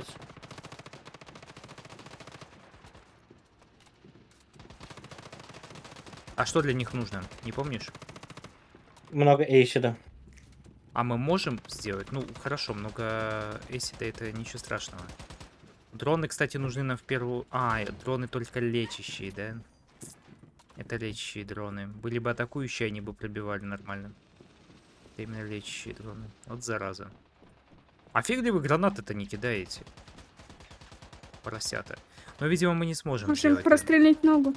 А что для них нужно? Не помнишь? Много эйсида. А мы можем сделать? Ну, хорошо, много эсида, это ничего страшного. Дроны, кстати, нужны нам в первую... дроны только лечащие, да? Это лечащие дроны. Были бы атакующие, они бы пробивали нормально. Это именно лечащие дроны. Вот зараза. А фиг ли вы гранаты-то не кидаете? Поросята. Но, видимо, мы не сможем Можем сделать. прострелить ногу.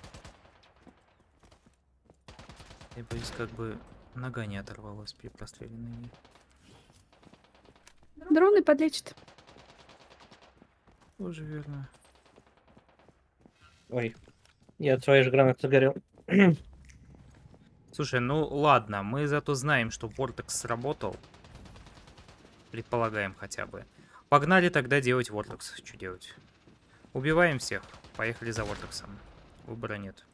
Я боюсь, как бы нога не оторвалась при простреле ноги. Дроны подлечат. Тоже верно. Ой. Я от своей же гранаты загорел. Слушай, ну ладно, мы зато знаем, что Вортекс сработал. Предполагаем хотя бы. Погнали тогда делать Вортекс. Что делать? Убиваем всех. Поехали за Вортексом. Выбора нет.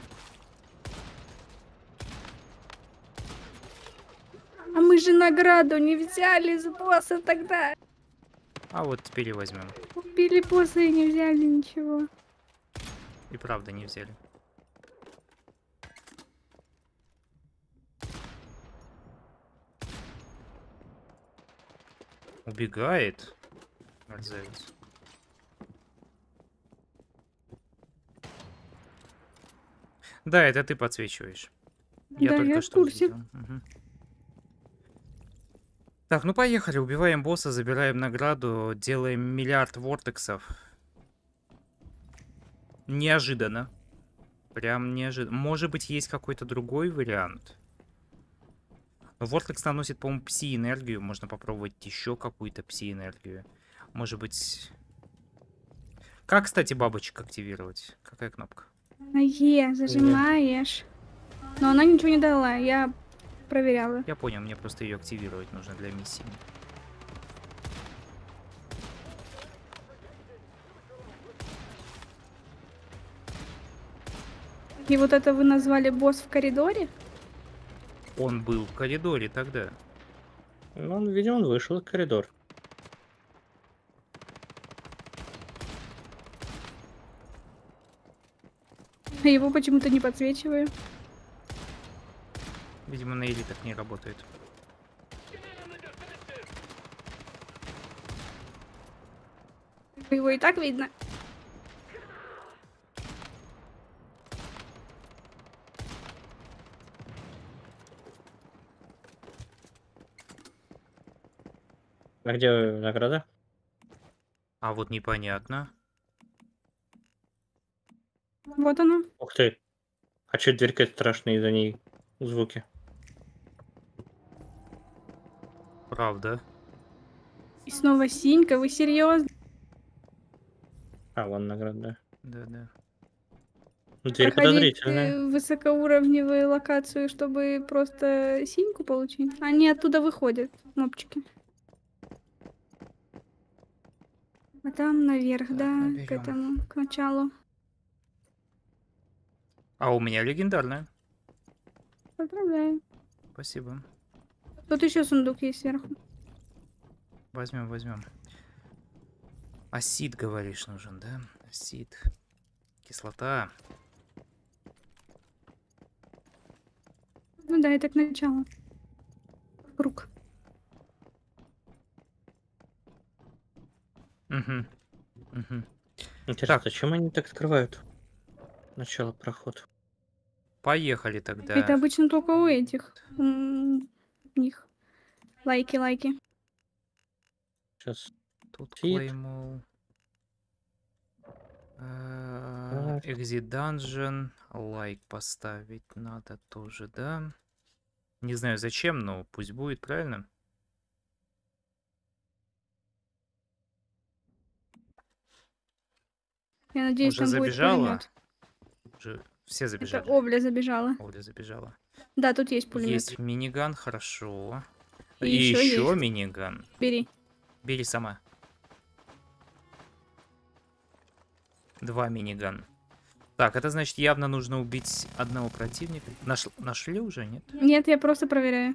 А мы же награду не взяли с босса тогда. А вот теперь и возьмем. Убили босса и не взяли ничего. И правда не взяли. Убегает. Мерзавец. Да, это ты подсвечиваешь. Я Да, только я в что курсе. увидел. Мгм. Так, ну поехали. Убиваем босса, забираем награду, делаем миллиард вортексов. Неожиданно. Прям неожиданно. Может быть, есть какой-то другой вариант. Но вортекс наносит, по-моему, пси-энергию. Можно попробовать еще какую-то пси-энергию. Может быть... Как, кстати, бабочек активировать? Какая кнопка? На Е зажимаешь. Но она ничего не дала. Я проверяла. Я понял, мне просто ее активировать нужно для миссии. И вот это вы назвали босс в коридоре? Он был в коридоре тогда. Ну, видимо, он вышел в коридор. А его почему-то не подсвечиваю. Видимо, на элитах не работает. Его и так видно. А где награда? А вот непонятно. Вот оно. Ух ты. А чё дверь какая-то страшная из-за ней звуки? Правда. И снова синька. Вы серьезно? А, вон награда, да. Да-да. Дверь Проходить подозрительная. высокоуровневую локацию, чтобы просто синьку получить. Они оттуда выходят, мопчики. А там наверх, Так, да, к наберем. этому, к началу. А у меня легендарная. Поздравляю. Спасибо. Тут еще сундук есть сверху. Возьмем, возьмем. Асид, говоришь, нужен, да? Асид. Кислота. Ну да, это к началу. Круг. Угу. Угу. Интересно, Так. зачем они так скрывают? Начало проход. Поехали Это тогда. обычно только у этих. Них. Лайки, лайки. Сейчас. Тут Сид. клеймол. Exit Dungeon. Лайк поставить надо тоже, да? Не знаю зачем, но пусть будет, правильно? Я надеюсь, Уже там будет забежала? пулемет. Уже все Это забежали. Обля забежала. Оля забежала. Да, тут есть пулемет. Есть миниган, хорошо. И И ещё еще есть. миниган. Бери. Бери сама. 2 миниган. Так, это значит, явно нужно убить одного противника. Нашли уже, нет? Нет, я просто проверяю.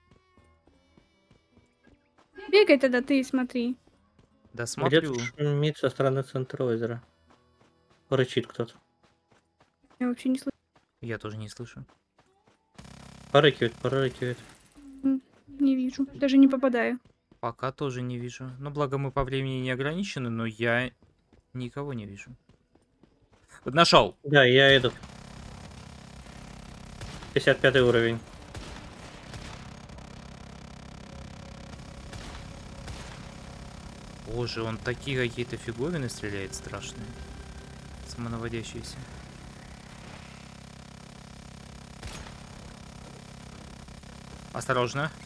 Бегай тогда ты и смотри. Да Где-то смотрю. шумит со стороны центра озера. Рычит кто-то. Я вообще не слышу. Я тоже не слышу. Порыкивает, порыкивает. Не вижу. Даже не попадаю. Пока тоже не вижу. Ну, благо мы по времени не ограничены, но я никого не вижу. Вот нашел. Да, я этот. 55 уровень. Боже, он такие какие-то фиговины стреляет страшные. Самонаводящиеся. Осторожно.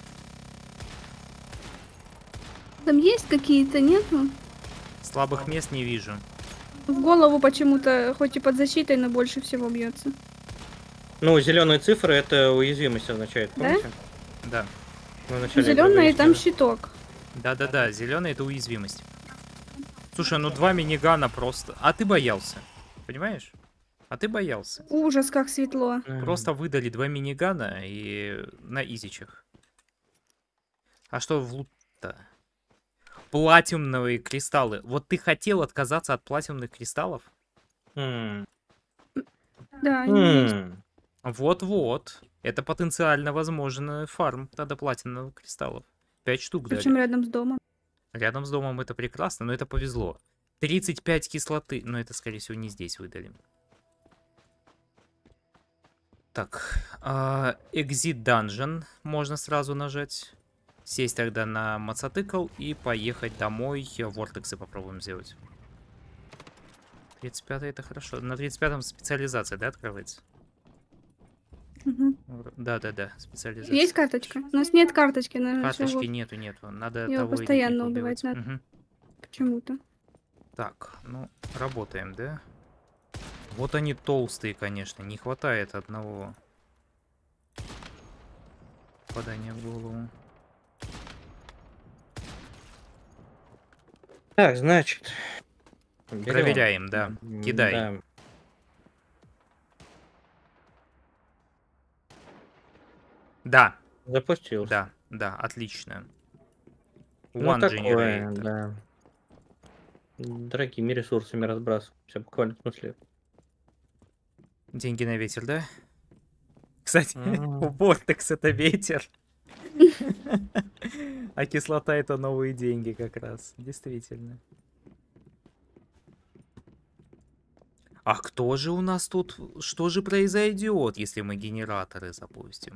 Там есть какие-то, нету? Слабых мест не вижу. В голову почему-то, хоть и под защитой, но больше всего бьется. Ну, зеленые цифры это уязвимость означает, Да? помните? Да. Мы вначале это Зеленая и там выяснили. щиток. Да-да-да, зеленый это уязвимость. Слушай, ну 2 минигана просто. А ты боялся. Понимаешь? А ты боялся. Ужас, как светло. Просто выдали 2 минигана и на изичах. А что в лут-то? Платиновые кристаллы. Вот ты хотел отказаться от платиновых кристаллов? М. Да, они есть. М. Вот-вот. Это потенциально возможный фарм тогда платиновых кристаллов. 5 штук дали. Причем рядом с домом. Рядом с домом это прекрасно, но это повезло. 35 кислоты, но это, скорее всего, не здесь выдали. Так, Exit Dungeon можно сразу нажать. Сесть тогда на мотоцикл и поехать домой. Вортексы попробуем сделать. 35 это хорошо. На 35-м специализация, да, открывается? Мгм. Да-да-да, специализация. Есть карточка? У нас нет карточки, наверное, Карточки нету. Надо Его того постоянно элитника убивать надо. Мгм. почему-то. Так, ну, работаем, да? Вот они толстые, конечно. Не хватает одного попадания в голову. Так, значит. берем. Проверяем, да. Кидай. Да. Да, Запустился. да, отлично. Ну One такое, generator. да. Дорогими ресурсами разбрасываемся, буквально в смысле. Деньги на ветер, да? Кстати, М. у Vortex это ветер. А кислота это новые деньги как раз. Действительно. А кто же у нас тут? Что же произойдет, если мы генераторы запустим?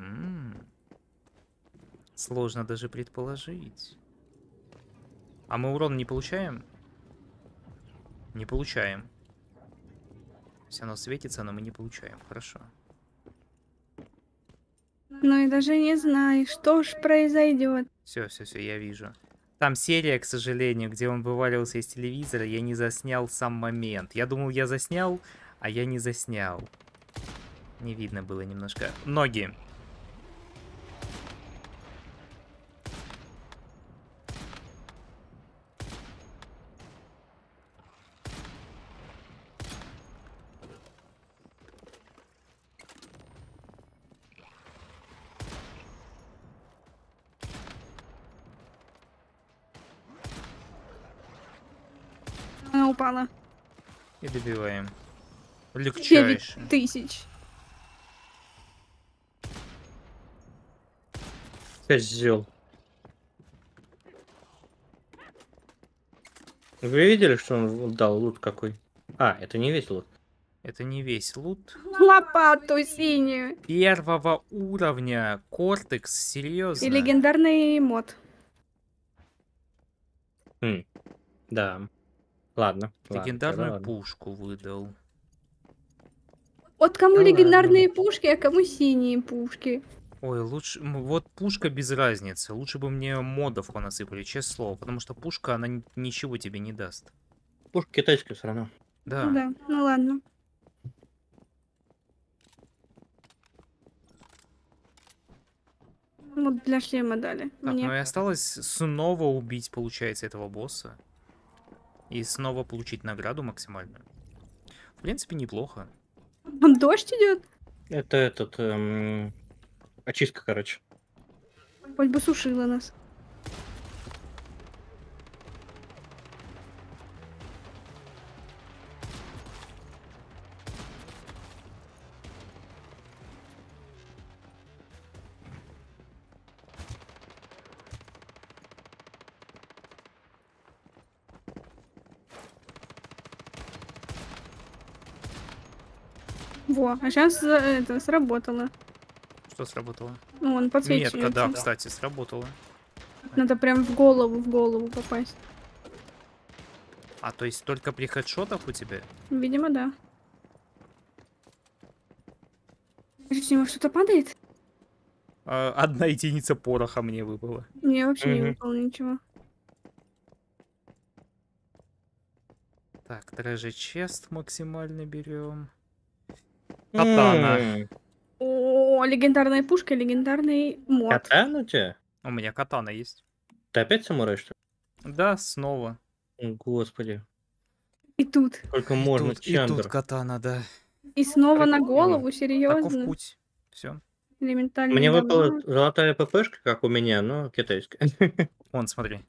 Сложно даже предположить. А мы урон не получаем? Не получаем. Все оно светится, но мы не получаем. Хорошо. Ну и даже не знаю, что ж произойдет. Все, я вижу. Там серия, к сожалению, где он вываливался из телевизора, я не заснял сам момент. Я думал, я заснял, А я не заснял. Не видно было немножко. Ноги. Она упала. И добиваем. 9 Легчайше. тысяч. Козел. Вы видели, что он дал лут какой? А, это не весь лут. Это не весь лут. Лопату синюю. Первого уровня. Кортекс, серьезно. И легендарный мод. Да. Ладно. Легендарную ладно. пушку выдал. Вот кому Ну легендарные пушки, а кому синие пушки. Ой, лучше... Вот пушка без разницы. Лучше бы мне модов понасыпали, честное слово. Потому что пушка, она ничего тебе не даст. Пушка китайская все равно. Да. Ну да, ну ладно. Вот для шлема дали. Так, Мне. ну и осталось снова убить, получается, этого босса. И снова получить награду максимальную. В принципе, неплохо. Дождь идет. Это этот... очистка, короче. Хоть бы сушила нас. Во, а сейчас это сработало. Что сработало? Ну, он подсвечивается. Метка, да, кстати, сработала. Надо прям в голову попасть. А, то есть только при хедшотах у тебя? Видимо, да. С него что-то падает? Одна единица пороха мне выпала. Мне вообще не Мгм. выпало ничего. Так, treasure chest максимально берем. Катана. О, легендарная пушка, легендарный мод. Катана у тебя? У меня катана есть. Ты опять самурай, что Да, снова. ли? Господи. И тут. Сколько можно, и тут Чандр. катана, да. И снова на Прикольно. голову, Таков серьезно. путь. Все. Элементальный Мне выпала дамаг. золотая ППшка, как у меня, но китайская. Вон, смотри.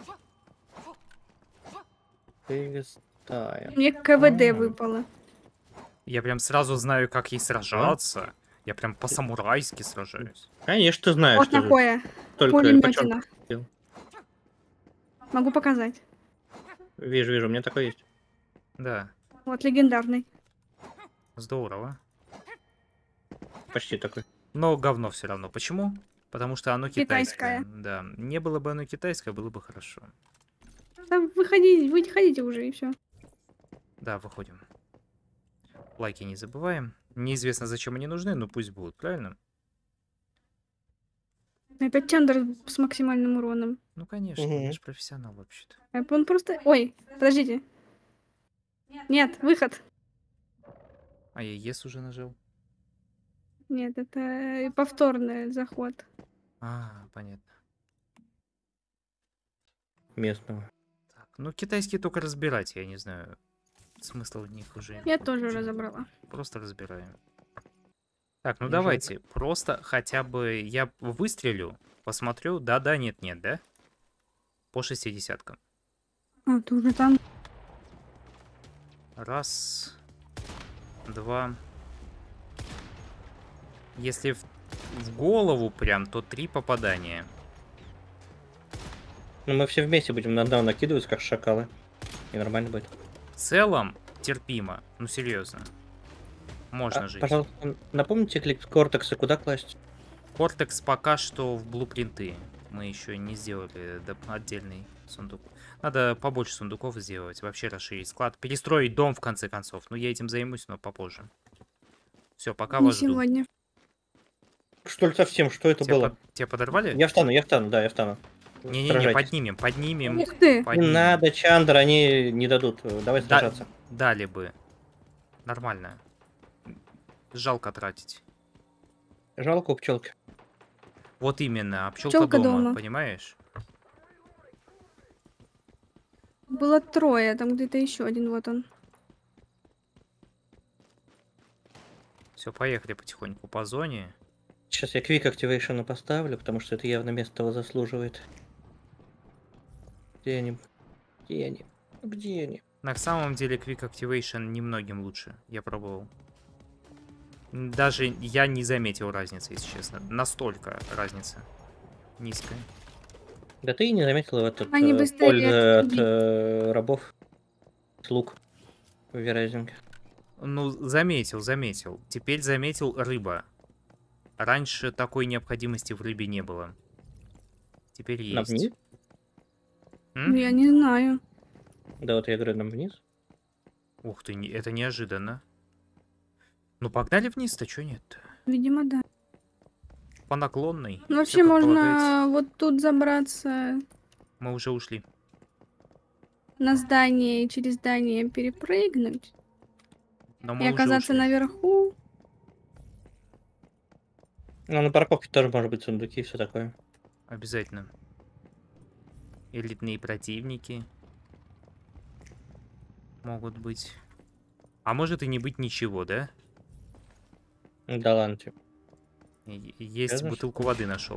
Перестая. Мне КВД А. выпало. Я прям сразу знаю, как ей сражаться. Я прям по-самурайски сражаюсь. Конечно, ты знаешь, Вот что же такое. только Пулеметина. делал. Могу показать. Вижу, у меня такой есть. Да, Вот легендарный. здорово. Почти такой. Но говно все равно. Почему? Потому что оно китайское. Китайское. Да. Не было бы оно китайское, было бы хорошо. Да выходите уже и все. Да, выходим. Лайки не забываем. Неизвестно, зачем они нужны, но пусть будут, правильно? Опять Чандр с максимальным уроном. Ну, конечно, Мгм. я же профессионал вообще-то. Он просто... Ой, подождите. Нет, выход. А я ес уже нажал. Нет, это повторный заход. А, понятно. Местного. Так, ну, китайские только разбирать, я не знаю. Смысл в них уже. Я тоже разобрала. Просто разбираем. Так, ну Жалко. давайте. Просто хотя бы я выстрелю, посмотрю. Да, нет, да? По 60-кам. А, ты уже там. Раз. Два. Если в голову прям, то 3 попадания. Ну, мы все вместе будем на одного накидываться, как шакалы. И нормально будет. В целом, терпимо. Ну, серьезно. Можно жить. Пожалуйста, напомните клик кортекса, куда класть? Кортекс пока что в блупринты. Мы еще не сделали отдельный сундук. Надо побольше сундуков сделать. Вообще расширить склад. Перестроить дом, в конце концов. Ну, я этим займусь, но попозже. Все, пока Не вас жду. сегодня. Что ли совсем? Что это Тебя, было? тебя подорвали? Я встану, да, я встану. Не-не-не, Сражайтесь. поднимем. Ух ты! Не поднимем. надо, Чандр, они не дадут. Давай Да. сражаться. Дали бы. Нормально. Жалко тратить. Жалко у пчелки. Вот именно, а пчелка Пчелка дома, дома. понимаешь? Было 3, там где-то еще один, вот он. Все, поехали потихоньку по зоне. Сейчас я Quick Activation поставлю, потому что это явно место того заслуживает. Где они? Где они? Где они? На самом деле Quick Activation немногим лучше. Я пробовал. Даже я не заметил разницы, если честно. Настолько разница низкая. Да ты и не заметила в этот Они быстрее пользы от убить. рабов. Слуг. В Верайзинге. Ну, заметил. Теперь заметил рыба. Раньше такой необходимости в рыбе не было. Теперь Нам есть. вниз? М? Я не знаю. Да, вот я говорю, нам вниз. Ух ты, это неожиданно. Ну, погнали вниз-то, чё нет-то? Видимо, да. По наклонной. Ну, всё вообще как можно полагается. вот тут забраться Мы уже ушли. на здание и через здание перепрыгнуть Но и мы уже оказаться ушли. наверху. Ну, на парковке тоже может быть сундуки и все такое. Обязательно. Элитные противники. Могут быть. А может и не быть ничего, да? Да ладно тебе. Есть Серьезно, бутылку что ли? воды нашел.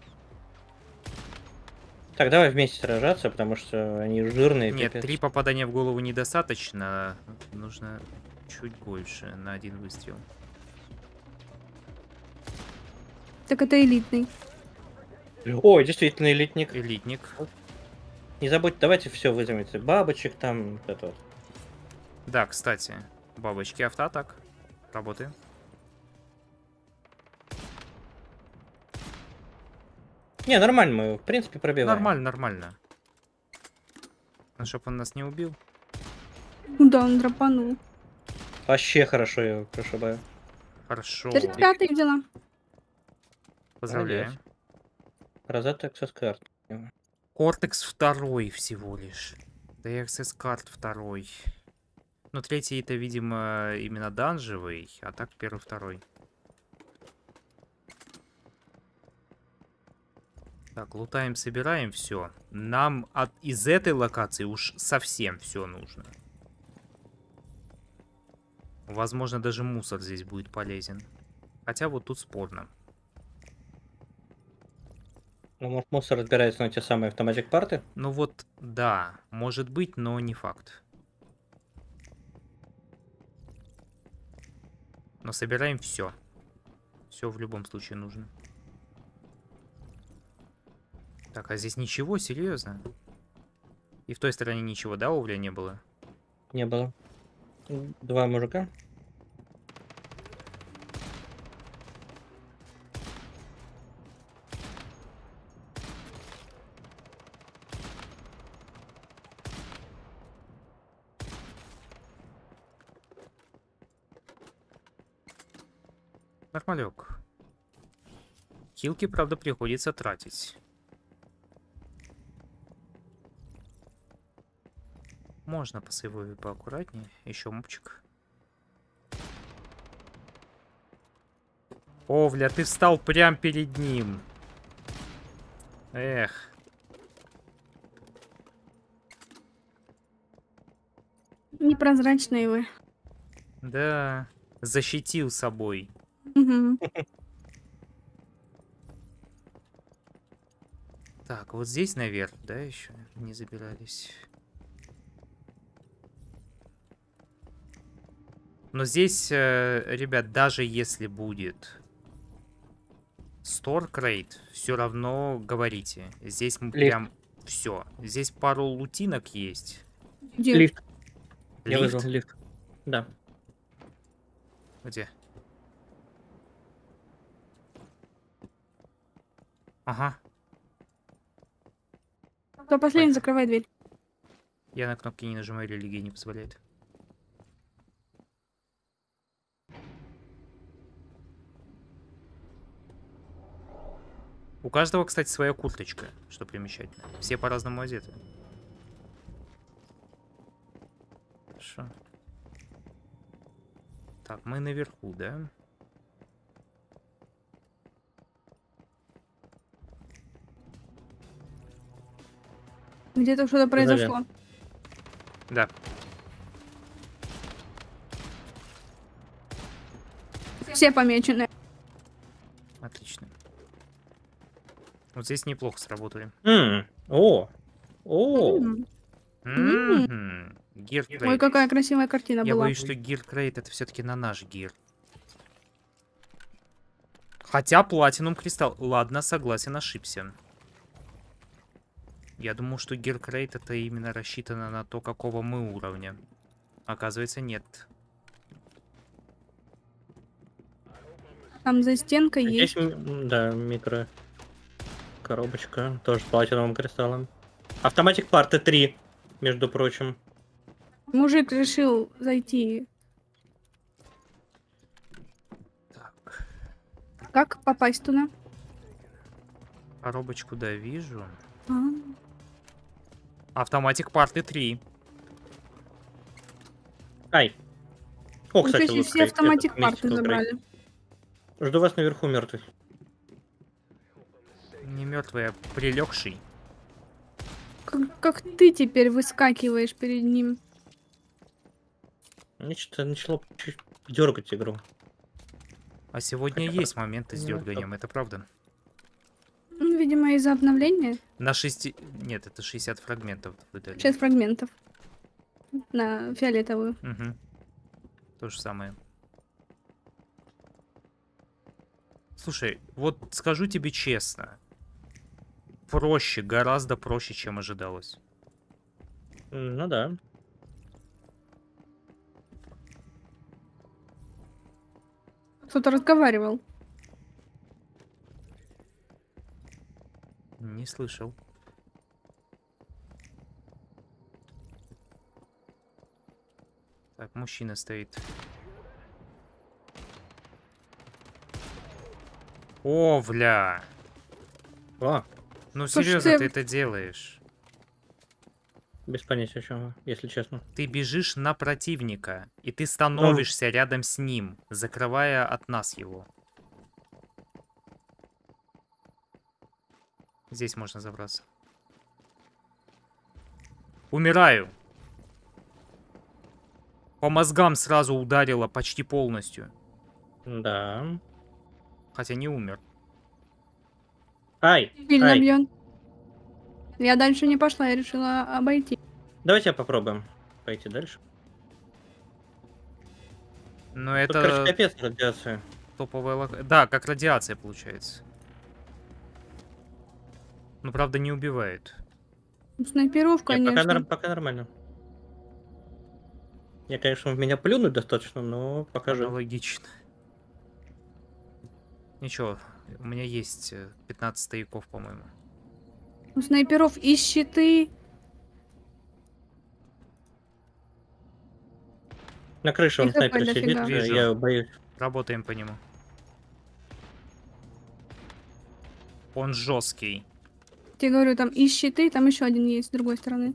Так, давай вместе сражаться, потому что они жирные, Нет, пипец. 3 попадания в голову недостаточно. Нужно чуть больше на 1 выстрел. Так это элитный. Ой, действительно, элитник. Элитник. Не забудь, давайте все вызовите. Бабочек там, вот это вот. Да, кстати. Бабочки автоатак. Работаем. Не, нормально, мы в принципе пробиваем. Нормально. Ну, чтоб он нас не убил. Да, он драпанул. Вообще хорошо, я его прошибаю. Хорошо. 35-й взяла. Поздравляем. Розетта Access карт. Кортекс 2 всего лишь. Да и Access карт 2. Ну, 3 это, видимо, именно данжевый, а так 1, 2. Так, лутаем, собираем, все. Нам из этой локации уж совсем все нужно. Возможно, даже мусор здесь будет полезен. Хотя вот тут спорно. Ну, может, мусор разбирается на те самые автоматик парты? Ну вот, да, может быть, но не факт. Но собираем все. Все в любом случае нужно. Так, а здесь ничего, серьезно? И в той стороне ничего, да, Овля, не было? Не было. 2 мужика. Нормалек. Хилки, правда, приходится тратить. Можно по сейву поаккуратнее. Еще мопчик. Овля, ты встал прямо перед ним. Эх. Непрозрачные вы. Да. Защитил собой. Угу. Так, вот здесь наверх, да, еще не забирались. Но здесь, ребят, даже если будет Store Crate, все равно говорите. Здесь мы Лифт. прям все. Здесь пару лутинок есть. Где? Лифт. Я Лифт? вызвал лифт. Да. Где? Ага. Кто последний, закрывай дверь. Я на кнопки не нажимаю, религия не позволяет. У каждого, кстати, своя курточка, что примечательно. Все по-разному одеты. Хорошо. Так, мы наверху, да? Где-то что-то произошло. Да. Все помечены. Отлично. Вот здесь неплохо сработали. О! М. Гир Ой, Крейт. какая красивая картина Я была. боюсь, что Гир Крейт это все-таки на наш гир. Хотя Платинум Кристалл. Ладно, согласен, ошибся. Я думал, что Гир Крейт это именно рассчитано на то, какого мы уровня. Оказывается, нет. Там за стенкой Здесь, есть. да, микро коробочка, тоже с платиновым кристаллом. Автоматик парты 3, между прочим. Мужик решил зайти. Так, Как попасть туда? коробочку, да, вижу. А, Автоматик парты 3. Ай. О, кстати, Ничего себе, лут все крейт, автоматик этот, парты Mystical забрали. Crate. Жду вас наверху, мертвый. Не мертвый, а прилегший. Как ты теперь выскакиваешь перед ним? Нечто начало чуть дергать игру. А сегодня Хотя есть моменты с ну, дерганием, это правда. Ну, видимо, из-за обновления. На 6... Нет, это 60 фрагментов выдали. 6 фрагментов. На фиолетовую. Угу. То же самое. Слушай, вот скажу тебе честно. Проще, гораздо проще, чем ожидалось. Ну да. Кто-то разговаривал. Не слышал. Так, мужчина стоит. Овля! О, Ну Слушай, серьезно ты- ты это делаешь? без понятия, о чем, если честно. Ты бежишь на противника, и ты становишься рядом с ним, закрывая от нас его. Здесь можно забраться. Умираю. По мозгам сразу ударило почти полностью. Да. Хотя не умер. Ай, Сильно ай. бьет. Я дальше не пошла, я решила обойти. Давайте попробуем пойти дальше. Но Тут, короче, это капец радиация. топовая Да, как радиация получается. Но правда не убивает. Снайперов, Нет, конечно. пока нормально. Я, конечно, в меня плюнуть достаточно, но покажу. Логично. Ничего, у меня есть 15 стояков, по-моему. У снайперов и щиты. На крыше он И хп снайпер сидит, дофига. Вижу. я боюсь. Работаем по нему. Он жесткий. Я говорю, там и щиты, там еще один есть с другой стороны.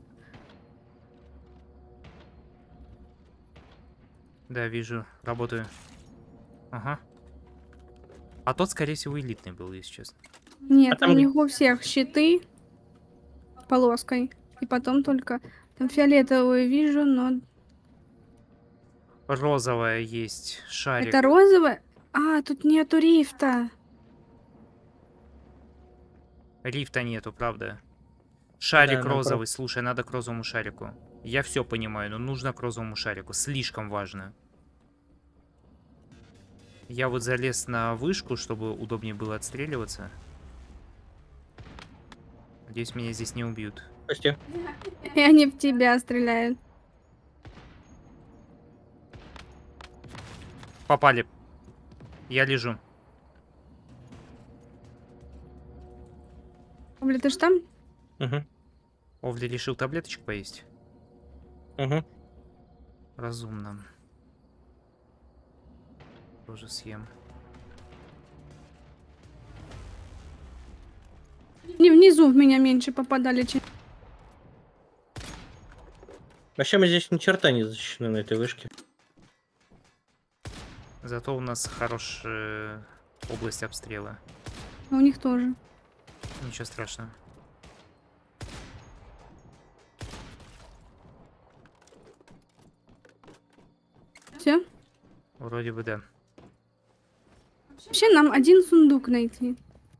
Да, вижу. Работаю. Ага. А тот, скорее всего, элитный был, если честно. Нет, А там у них у всех щиты полоской. И потом только... Там фиолетовую вижу, но... Розовая есть. Шарик. Это розовая? А, тут нету рифта. Рифта нету, правда. Шарик наоборот. розовый. Слушай, надо к розовому шарику. Я все понимаю, но нужно к розовому шарику. Слишком важно. Я вот залез на вышку, чтобы удобнее было отстреливаться. Надеюсь, меня здесь не убьют. Костя. И они в тебя стреляют. Попали. Я лежу. Бля, ты ж там? Угу. Овли решил таблеточек поесть. Угу. Разумно. Тоже съем. Не внизу в меня меньше попадали, чем... Вообще мы здесь ни черта не защищены на этой вышке. Зато у нас хорошая область обстрела. А у них тоже. Ничего страшного. Все? Вроде бы да. Вообще нам один сундук найти.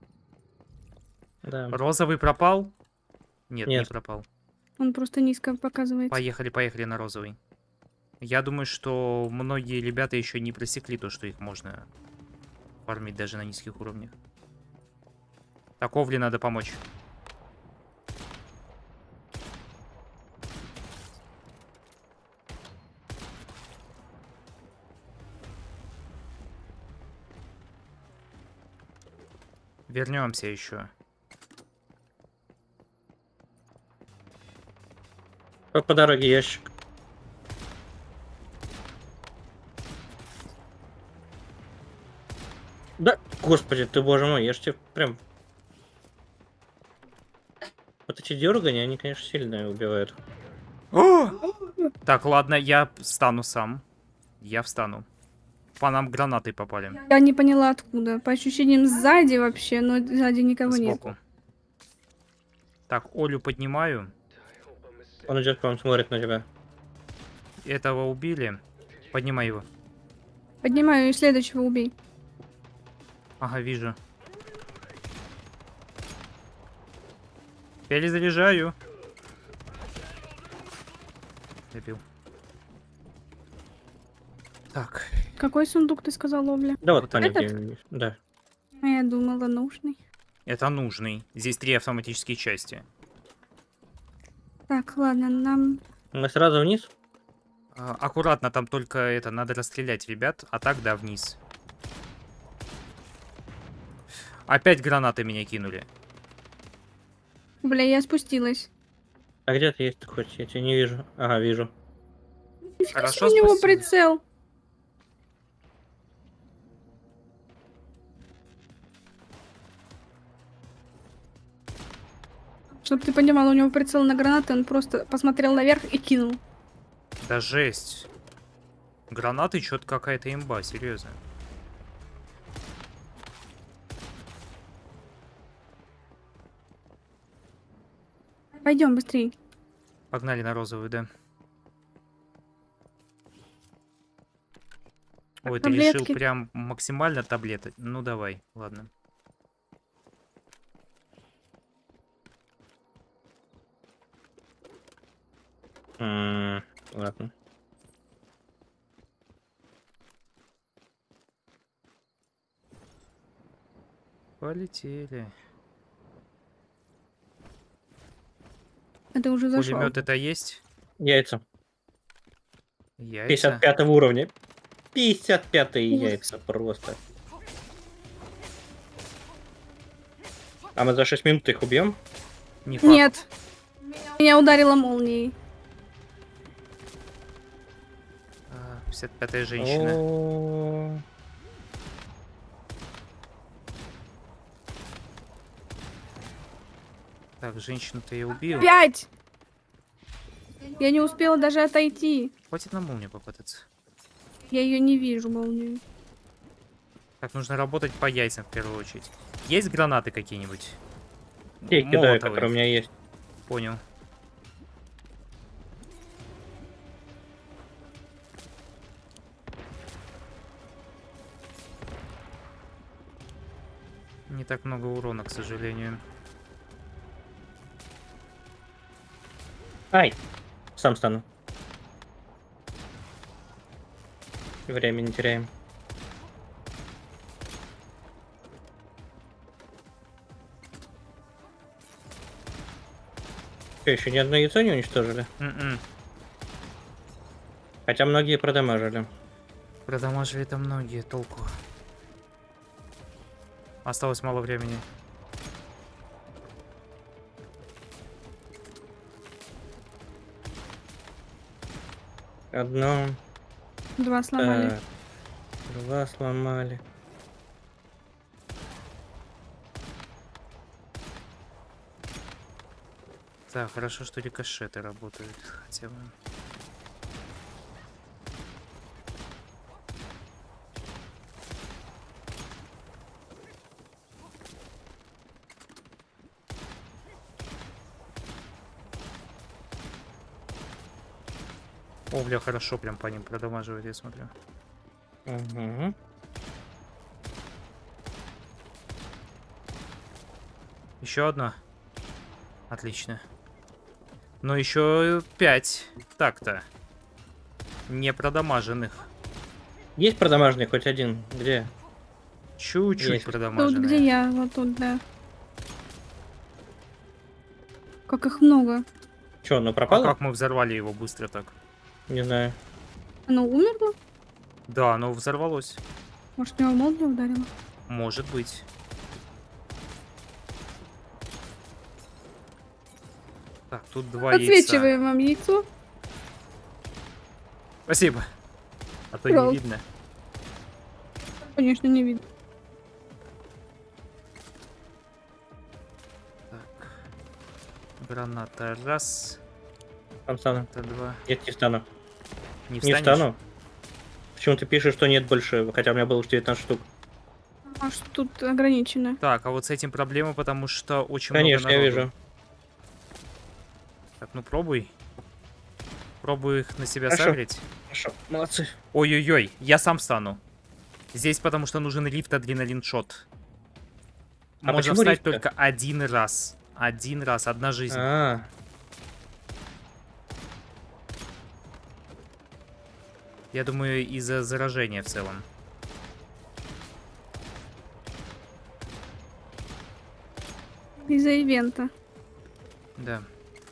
Да. Розовый пропал? Нет, не Нет. пропал. Он просто низко показывается. Поехали на розовый. Я думаю, что многие ребята еще не просекли то, что их можно фармить даже на низких уровнях. Так, Овли надо помочь. Вернемся еще. По дороге ящик. Да, господи, ты, боже мой, я ж тебе прям... Вот эти дергания, они, конечно, сильно убивают. Так, ладно, я встану сам. Я встану. По нам гранаты попали. Я не поняла откуда. По ощущениям сзади вообще, но сзади никого нет. Сбоку. Так, Олю поднимаю. Он идет к вам, смотрит на тебя. Этого убили. Поднимай его. Поднимаю и следующего убей. Ага, вижу. Перезаряжаю. Добил. Так. Какой сундук ты сказал, Овля? Да вот, Вот понял, этот? где- да. А я думала, нужный. Это нужный. Здесь 3 автоматические части. Так, ладно, нам... Мы сразу вниз? Аккуратно, там только это, надо расстрелять ребят, а так, да, вниз. Опять гранаты меня кинули. Бля, я спустилась. А где ты есть хоть? Я тебя не вижу. Ага, вижу. Хорошо, У него спасибо. прицел. Чтоб ты понимал, у него прицел на гранаты, он просто посмотрел наверх и кинул. Да жесть. Гранаты что-то какая-то имба, серьезно. Пойдем быстрей. Погнали на розовую, да. Ой, ты решил таблетки. прям максимально таблеты? Ну давай, ладно. Ладно. Полетели. А ты уже зашел. Пулемет это есть? Яйца. Яйца. 55 уровня. 55-е Ужас. яйца просто. А мы за 6 минут их убьем? Не факт. Нет. Меня ударила молнией. 55-я женщина. О, Так, женщину-то я убил. 5! Я не успела даже отойти. Хватит на молнию попытаться. Я ее не вижу, молнию. Так, нужно работать по яйцам в первую очередь. Есть гранаты какие-нибудь? те кидаю, Молотовые. которые у меня есть. Понял. Не так много урона, к сожалению. Ай! Сам стану. Время не теряем. Что, еще ни одно яйцо не уничтожили? М-м. Хотя многие продамажили. Продамажили это многие, толку. Осталось мало времени. Одно. 2 сломали. Так, 2 сломали. Так, хорошо, что рикошеты работают хотя бы. О, бля, хорошо прям по ним продамаживает, я смотрю. Угу. Еще одна. Отлично. Но еще 5. Так-то. Не продамаженных. Есть продамажный хоть один? Где? Чуть-чуть Есть. Тут продамаженные. где я? Вот тут, да. Как их много. Че, оно А пропало? как мы взорвали его быстро так? Не знаю. Оно умерло? Да, оно взорвалось. Может, в него молния ударила? Может быть. Так, тут 2 яйца. Подсвечиваем вам яйцо. Спасибо. А то Пожалуйста. не видно. Конечно, не видно. Так. Граната раз. Там стану. Это 2. Нет, не стану. Не Не встанешь? встану. Почему ты пишешь, что нет больше, хотя у меня было уже 19 штук? Может, тут ограничено. Так, а вот с этим проблема, потому что очень Конечно, много я народу. вижу. Так, ну пробуй. Пробуй их на себя Хорошо. сагрить. Хорошо, молодцы. Ой-ой-ой, я сам стану. Здесь потому что нужен лифт адреналин-шот. А Можно почему встать лифт-то? только один раз. Один раз, одна жизнь. А, Я думаю, из-за заражения в целом. Из-за ивента. Да.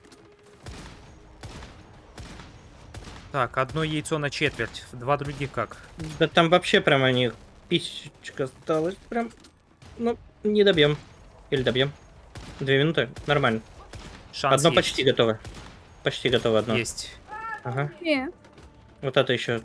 Так, одно яйцо на четверть. 2 других как? да там вообще прям они писечка осталась. Прям, ну, не добьем. Или добьем. 2 минуты, нормально. Шанс Одно есть. почти готово. Почти готово одно. Есть. Ага. Вот Вот это еще.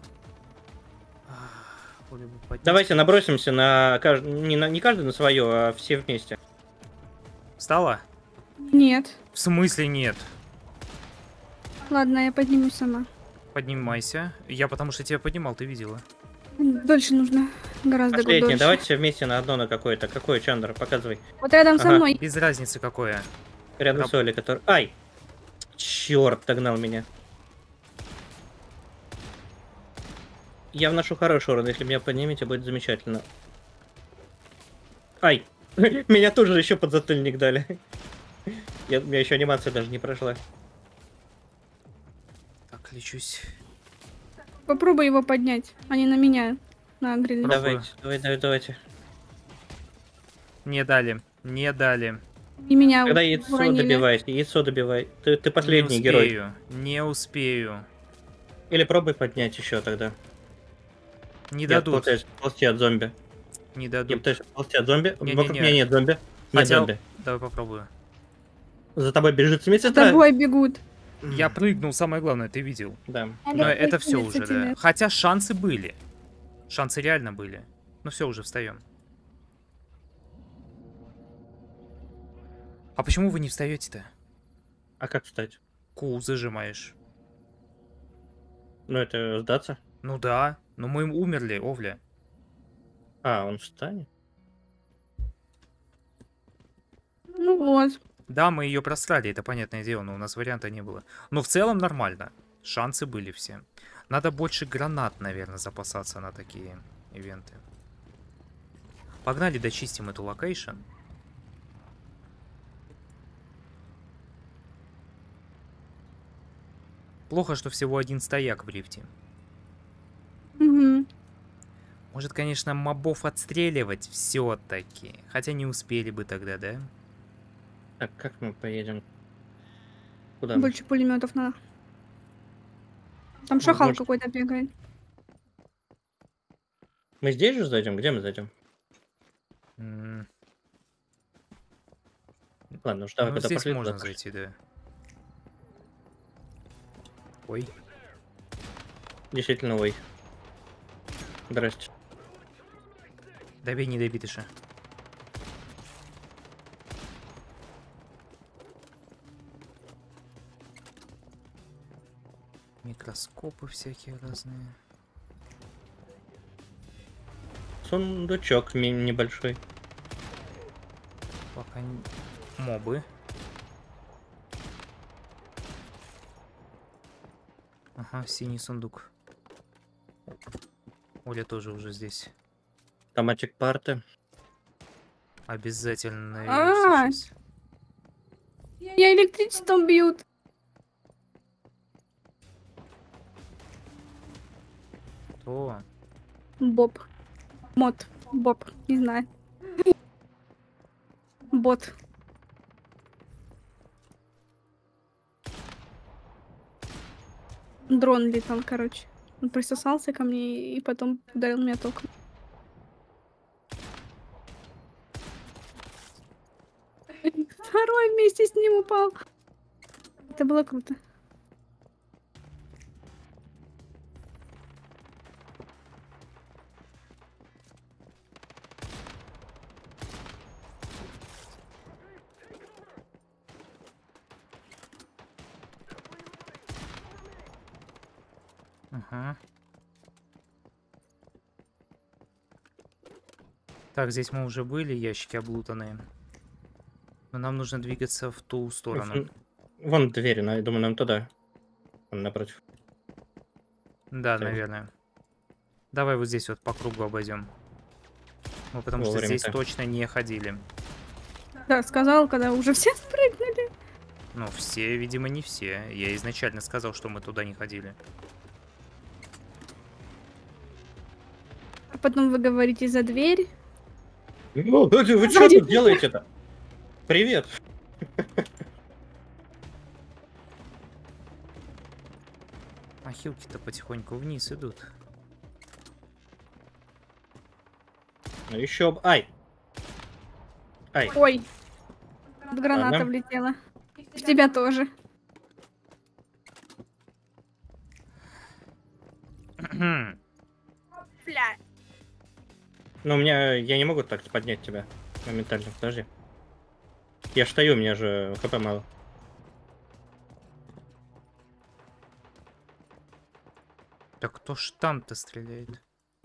Хули бы поднять. Давайте набросимся на, не каждый на свое, а все вместе. Встала? Нет. В смысле нет? Ладно, я поднимусь сама. Поднимайся. Я потому что тебя поднимал, ты видела. Дольше нужно. Гораздо Последнее, дольше. давайте все вместе на одно на какое-то. Какое, Чандра, показывай. Вот рядом со Ага. мной. Без разницы какое. Рядом Раб- с Олей, который... Ай! Черт, догнал меня. Я вношу хороший урон, если меня поднимете, будет замечательно. Ай! Меня тоже еще подзатыльник дали. У меня еще анимация даже не прошла. Так, лечусь. Попробуй его поднять, а не на меня. На гриль. Пробую. Давайте. Не дали. Не дали. И меня Когда яйцо уронили. добивайся, яйцо добивай. Ты последний не герой. успею. Не успею. Или пробуй поднять еще тогда. Не Я дадут. пытаюсь ползти от зомби. Не Я дадут. пытаюсь ползти от зомби. Не-не-не. Вокруг меня нет зомби. Нет Хотя- зомби. Давай попробую. За тобой бежит С медсестра. тобой бегут. Я прыгнул, самое главное, ты видел. Да. Но это все уже, да. тебе. Хотя шансы были. Шансы реально были. Ну все, уже встаем. А почему вы не встаете-то? А как встать? Q зажимаешь. Ну это сдаться. Ну да. Но мы умерли, Овля. А, он встанет? Ну вот. Да, мы ее просрали, это понятное дело, но у нас варианта не было. Но в целом нормально. Шансы были все. Надо больше гранат, наверное, запасаться на такие ивенты. Погнали, дочистим эту локейшн. Плохо, что всего один стояк в лифте. Угу. Может, конечно, мобов отстреливать все-таки. Хотя не успели бы тогда, да? Так, как мы поедем? Куда мы? Больше пулеметов надо. Там шахал может- какой-то бегает. Мы здесь же зайдем? Где мы зайдем? М, Ладно, уж давай, ну, когда здесь пошли, можно туда пошли. зайти, да. Ой. Действительно, ой. Здрасте. Добей, не добитыша. Микроскопы всякие разные. Сундучок небольшой. Пока мобы. Ага, синий сундук. Оля тоже уже здесь. Томатик парты. Обязательно А, наведешься сейчас. меня электричеством бьют. То. Боб. Мод. Боб. Не знаю. Бот. Дрон летал, короче. Он присосался ко мне и потом ударил меня током. Второй вместе с ним упал. Это было круто. Ага. Так, здесь мы уже были, ящики облутанные. Но нам нужно двигаться в ту сторону. Вон двери, я думаю, нам туда. Вон напротив. Да, Так. наверное. Давай вот здесь вот по кругу обойдем. Мы потому что здесь Вовремя-то. точно не ходили. Да, сказал, когда уже все спрыгнули. Ну, все, видимо, не все. Я изначально сказал, что мы туда не ходили. А потом вы говорите за дверь. Вы что тут делаете-то? Привет. А хилки-то потихоньку вниз идут. Еще... Ай! Ай! Ой. Вот граната Ладно. влетела. В тебя тоже. Бля. Но у меня... Я не могу так поднять тебя моментально. Подожди. Я ж стою, у меня же хп мало. Да кто ж там-то стреляет?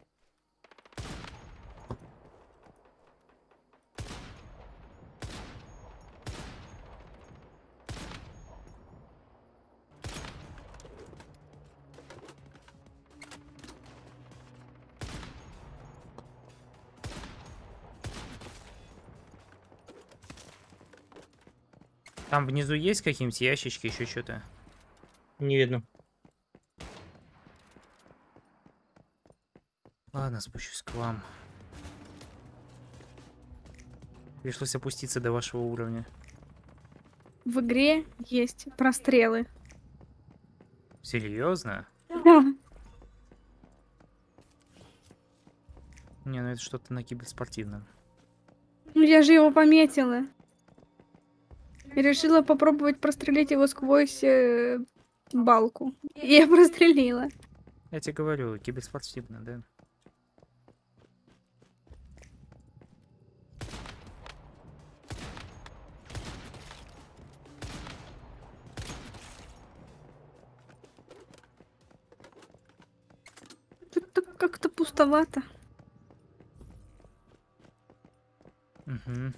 Там внизу есть какие-нибудь ящички, еще что-то? Не видно. Ладно, спущусь к вам. Пришлось опуститься до вашего уровня. В игре есть прострелы. Серьезно? Да. Не, ну это что-то на киберспортивном. Ну я же его пометила. И решила попробовать прострелить его сквозь балку. И я прострелила. Я тебе говорю, киберспортивно, да? Тут так как-то пустовато. Угу.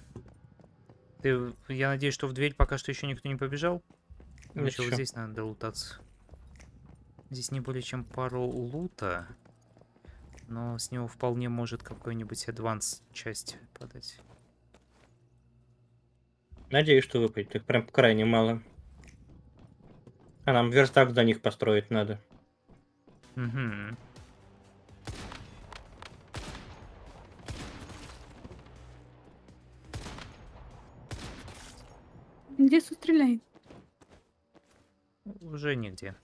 Я надеюсь, что в дверь пока что еще никто не побежал. Нам еще вот Ничего. здесь надо долутаться. Здесь не более чем пару лута. Но с него вполне может какой-нибудь адванс часть подать. Надеюсь, что выпадет. Их прям крайне мало. А нам верстак до них построить надо. Угу. Где тут стреляет? Уже нигде.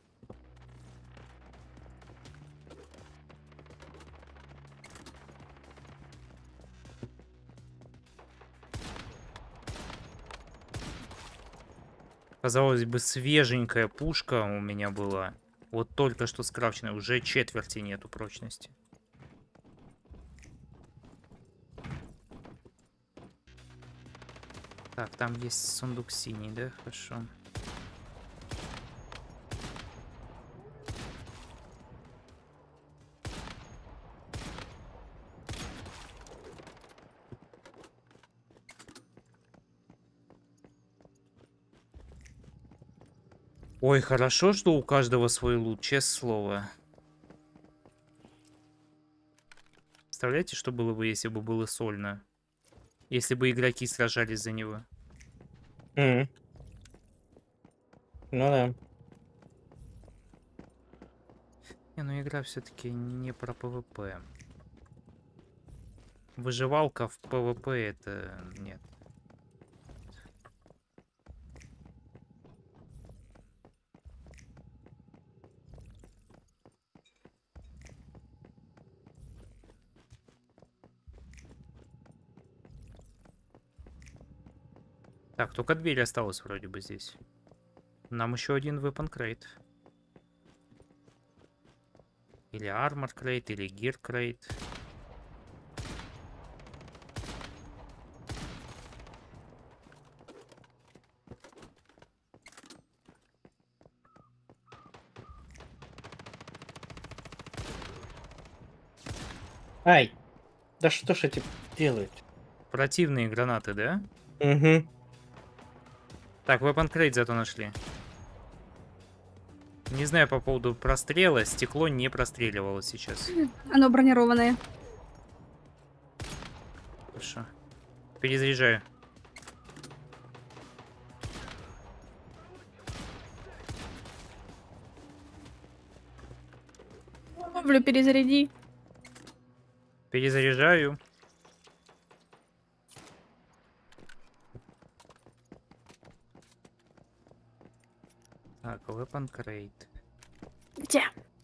Казалось бы, свеженькая пушка у меня была. Вот только что скрафченная. Уже четверти нету прочности. Так, там есть сундук синий, да? Хорошо. Ой, хорошо, что у каждого свой лут, честное слово. Представляете, что было бы, если бы было сольно? Если бы игроки сражались за него. Мгм. Ну да. Не, ну игра все-таки не про ПВП. Выживалка в ПВП это нет. Так, только дверь осталась вроде бы здесь. Нам еще один weapon crate. Или armor crate, или gear crate. Ай! Да что ж эти делают? Противные гранаты, да? Угу. Так, weapon crate зато нашли. Не знаю по поводу прострела. Стекло не простреливало сейчас. Оно бронированное. Хорошо. Перезаряжаю. Ловлю, перезаряди. Перезаряжаю. Так, weapon crate. Где?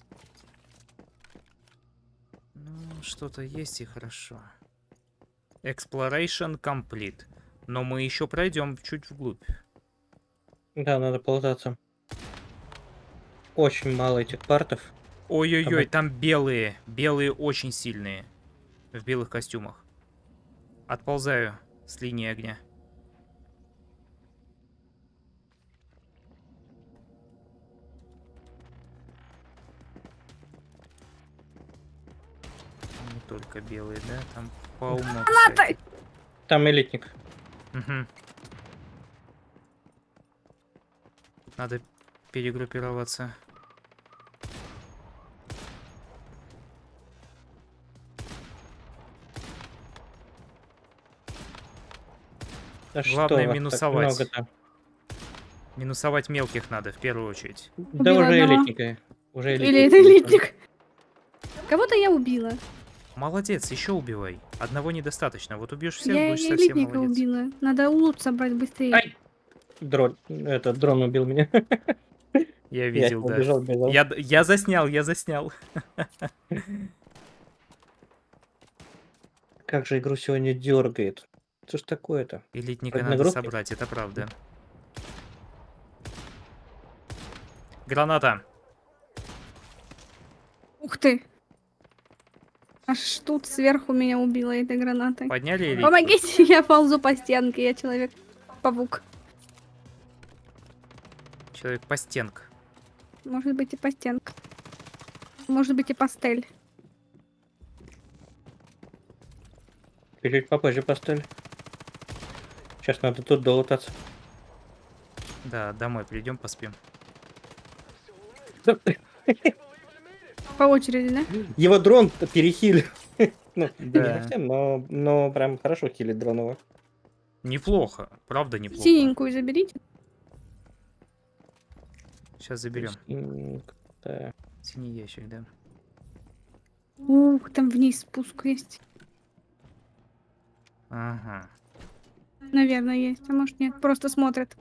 Ну, что-то есть и хорошо. Exploration complete. Но мы еще пройдем чуть вглубь. Да, надо полутаться. Очень мало этих партов. Ой-ой-ой, там белые. Белые очень сильные. В белых костюмах. Отползаю с линии огня. Не только белые, да? Там полно всяких. Там элитник. Мгм. Надо перегруппироваться. Да Главное что вас так минусовать. много-то? Минусовать мелких надо в первую очередь. Да Убила уже одного. элитника. Уже Или это элитник? Кого-то я убила. Молодец, еще убивай. Одного недостаточно. Вот убьешь всех, Я будешь совсем элитника молодец. убила. Надо лут собрать быстрее. Ай! Дрон. Этот дрон убил меня. Я Я видел, да. убежал. Я заснял, я заснял. Как же игру сегодня дергает. Что ж такое-то? Элитника Вроде надо нагрузки. собрать, это правда. Граната. Ух ты. Аж тут сверху меня убила этой гранатой. Подняли элитку? Помогите, я ползу по стенке, я человек-павук. Человек-постенк. Может быть и по стенке. Может быть и пастель. Чуть попозже поставили. Сейчас надо тут долутаться. Да, домой придем, поспим. По очереди, да? Его дрон перехилил. Ну, не Да. совсем, но прям хорошо хилит дрон его. Неплохо, правда неплохо. Синенькую заберите. Сейчас заберем. Да. Синий ящик, да. Ух, там вниз спуск есть. Ага. Наверное, есть. А может нет. Просто смотрят.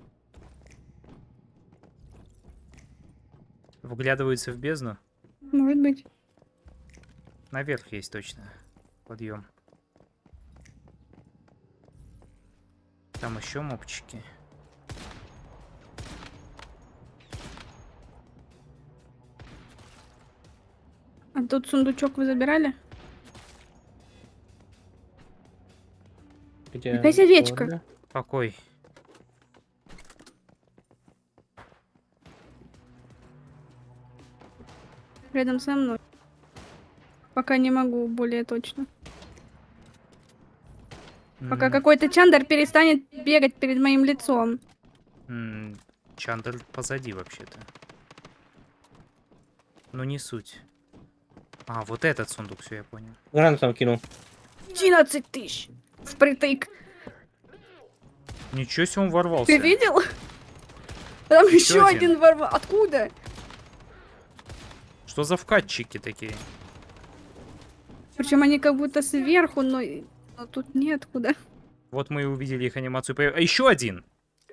Вглядываются в бездну. Может быть. Наверх есть точно. Подъем. Там еще мопчики. А тут сундучок вы забирали? Где Опять она? овечка. Ладно. Какой? Рядом со мной. Пока не могу более точно. Пока какой-то чандр перестанет бегать перед моим лицом. Чандр позади вообще-то. Но не суть. А, вот этот сундук, все, я понял. Гранат там кинул. 11 тысяч. Впритык. Ничего себе, он ворвался. Ты видел? Там Ещё еще один. один ворвал. Откуда? Что за вкатчики такие? Причем они как будто сверху, но тут нет куда. Вот мы и увидели их анимацию. А еще один!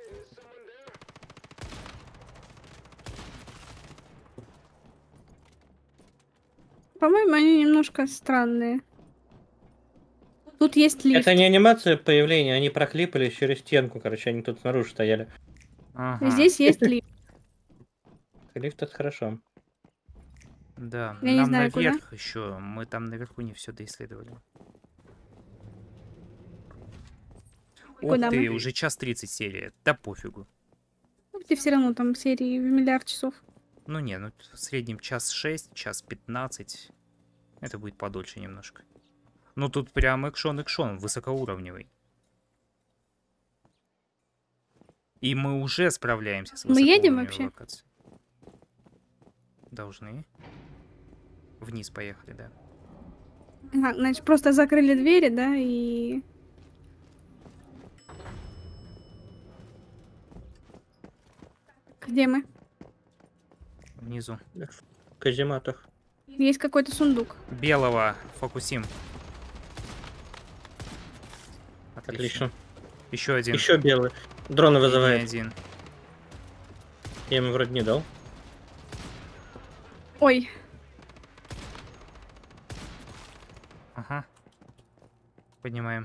По-моему, они немножко странные. Тут есть лифт. Это не анимация появления, они проклипались через стенку, короче, они тут снаружи стояли. Ага. Здесь есть лифт. Лифт это хорошо. Да, Я не нам знаю, куда. наверх еще. Мы там наверху не все доисследовали. Ух Куда ты, мы? уже час 30 серия. Да пофигу. Ну, где все равно там серии в миллиард часов. Ну не, ну в среднем час 6, час 15. Это будет подольше немножко. Ну тут прям экшон, высокоуровневый. И мы уже справляемся с Мы едем высокоуровневой вообще? локацией. Должны. Вниз поехали, да. Ага, значит, просто закрыли двери, да, и... Где мы? Внизу. В казематах. Есть какой-то сундук. Белого фокусим. Отлично. Еще один. Еще белый. Дрона И не вызывает. один. Я ему вроде не дал. Ой, Ага. Поднимаем.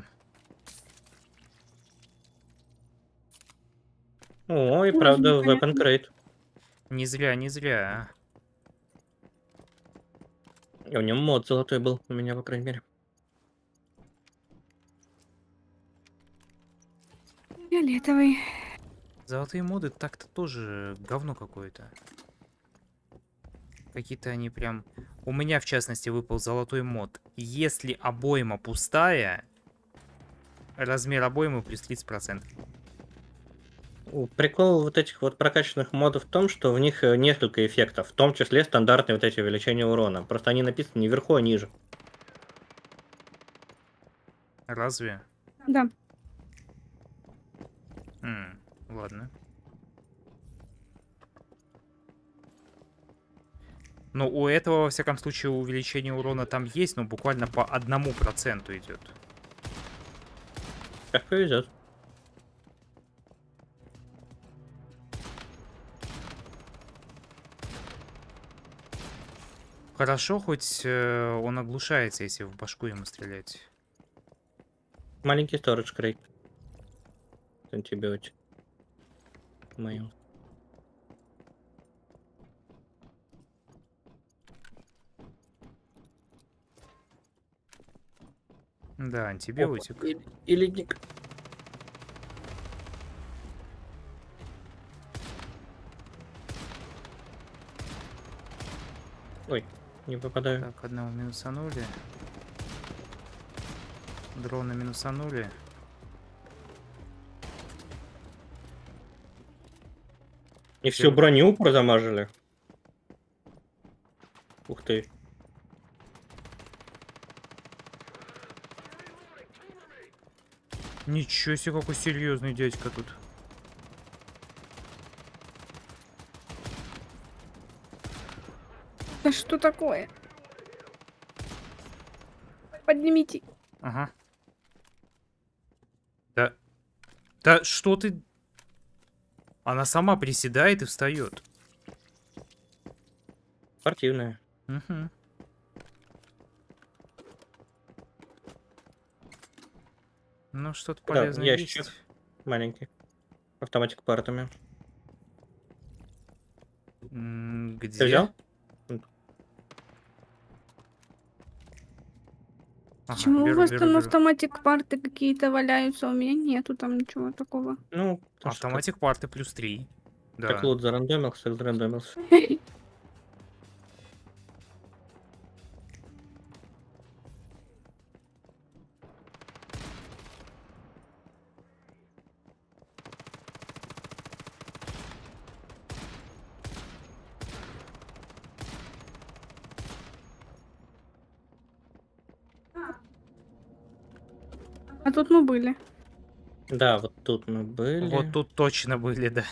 О, и Ой, правда, непонятно. weapon crate. Не зря, не зря. И у него мод золотой был, у меня, по крайней мере. фиолетовый. Золотые моды так-то тоже говно какое-то. Какие-то они прям... У меня, в частности, выпал золотой мод. Если обойма пустая, размер обоймы плюс 30%. Прикол вот этих вот прокачанных модов в том, что в них несколько эффектов, в том числе стандартные вот эти увеличения урона. Просто они написаны не вверху, а ниже. Разве? Да. Ладно. Но у этого, во всяком случае, увеличение урона там есть, но буквально по 1% идет. Как повезет. Хорошо, хоть он оглушается, если в башку ему стрелять. Маленький storage crate. Антибиотик. Мою. Да, антибиотик. Или ник. Ой, не попадаю. Так, одного минусанули. Дрона минусанули. И всю броню продамажили. Ух ты. Ничего себе, какой серьезный дядька тут. Да что такое? Поднимите. Ага. Да. Да что ты... Она сама приседает и встает. Спортивная. Угу. Ну, что-то Да, полезное ящик. есть. Маленький. Автоматик партами. Где? Ты взял? Ага, Почему у беру, вас беру, там беру. автоматик парты какие-то валяются? У меня нету там ничего такого. Ну, потому что Автоматик парты плюс 3. Да. как лут зарандомился, так зарандомился. А тут мы были. Да, вот тут мы были. Вот тут точно были, да.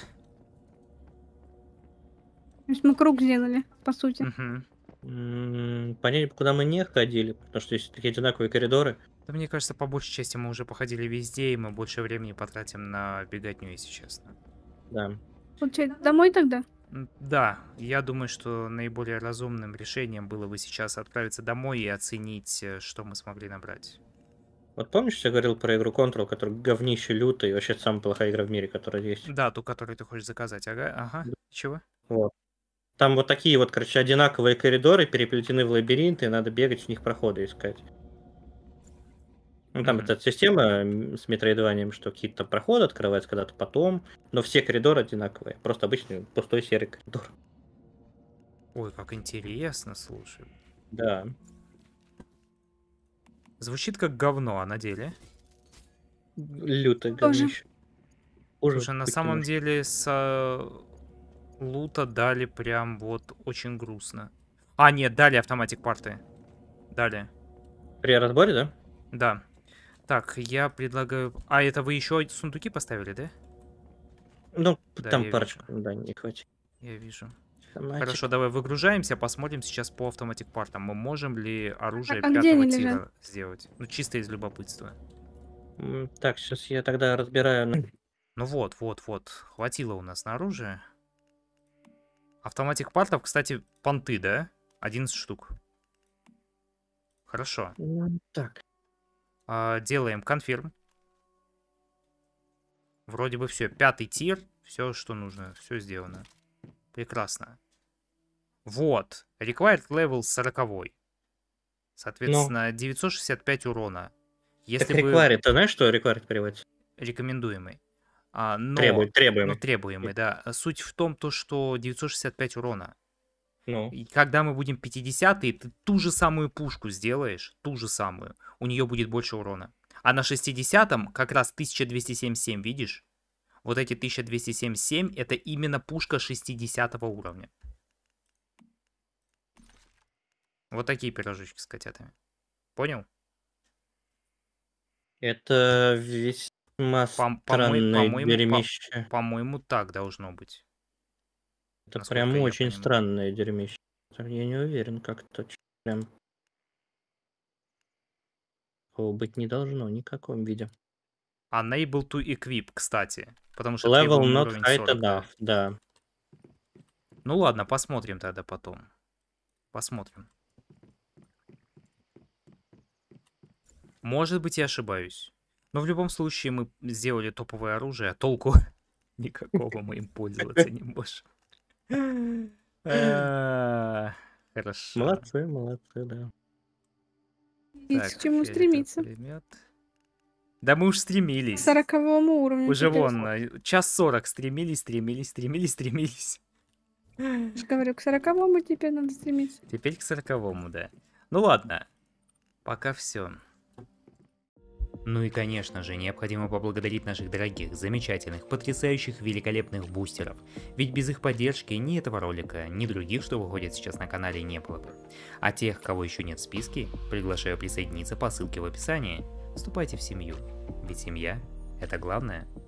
То есть мы круг сделали, по сути. Мгм. Понять, куда мы не ходили, потому что есть такие одинаковые коридоры. Да мне кажется, по большей части мы уже походили везде, и мы больше времени потратим на беготню, если честно. Да. Получается, домой тогда? Да, я думаю, что наиболее разумным решением было бы сейчас отправиться домой и оценить, что мы смогли набрать. Вот помнишь, я говорил про игру Control, которая говнище лютая, и вообще самая плохая игра в мире, которая есть? Да, ту, которую ты хочешь заказать. Ага. Чего? Вот. Там вот такие вот, короче, одинаковые коридоры, переплетены в лабиринты, и надо бегать в них проходы искать. Ну, там Мгм. эта система с метроидованием, что какие-то там проходы открываются когда-то потом, но все коридоры одинаковые. Просто обычный пустой серый коридор. Ой, как интересно, слушай. Да. Звучит как говно, а на деле? Лютое Тоже. говнище. Хуже Слушай, на быть не самом может. деле с лута дали прям вот очень грустно. А, нет, дали автоматик парты. Дали. При разборе, да? Да. Так, я предлагаю... А, это вы еще сундуки поставили, да? Ну, Да, там я парочку, да, не хватит. Я вижу. Автоматик. Хорошо, давай выгружаемся, посмотрим сейчас по автоматик партам. Мы можем ли оружие А где пятого они тира лежат? сделать? Ну, чисто из любопытства. Так, сейчас я тогда разбираю. Ну вот. Хватило у нас на оружие. Автоматик партов, кстати, понты, да? 11 штук. Хорошо. Так. Делаем конфирм. Вроде бы все. 5-й тир. Все, что нужно. Все сделано. Прекрасно. Вот. Required level 40. Соответственно, 965 урона. Так Если бы рекварит, ты знаешь, что рекварит переводится? рекомендуемый. Но... Требуемый. Ну, требуемый, да. Суть в том, то, что 965 урона. Ну, И когда мы будем 50-й, ты ту же самую пушку сделаешь, ту же самую, у нее будет больше урона. А на 60-м как раз 1277, видишь? Вот эти 1277 это именно пушка 60 уровня. Вот такие пирожочки с котятами. Понял? это весьма странное дерьмище. По-моему, так должно быть. Это насколько прям я очень понимаю. странное дерьмище. Я не уверен, как это прям такого быть не должно ни в каком виде. Unable to equip, кстати. Потому что Level требуемый not уровень high 40. enough, да. Ну ладно, посмотрим тогда потом. Посмотрим. Может быть, я ошибаюсь. Но в любом случае мы сделали топовое оружие, а толку никакого мы им пользоваться не можем. Хорошо. Молодцы, да. Есть к чему фиолетовый стремиться. пулемет. Да мы уж К стремились. 40-му уровню. Уже теперь. вон, час 40 стремились. Я же говорю, к 40-му теперь надо стремиться. Теперь к 40-му, да. Ну ладно. Пока все. Ну и конечно же, необходимо поблагодарить наших дорогих, замечательных, потрясающих, великолепных бустеров. Ведь без их поддержки ни этого ролика, ни других, что выходят сейчас на канале, не было бы. А тех, кого еще нет в списке, приглашаю присоединиться по ссылке в описании. Вступайте в семью, ведь семья — это главное.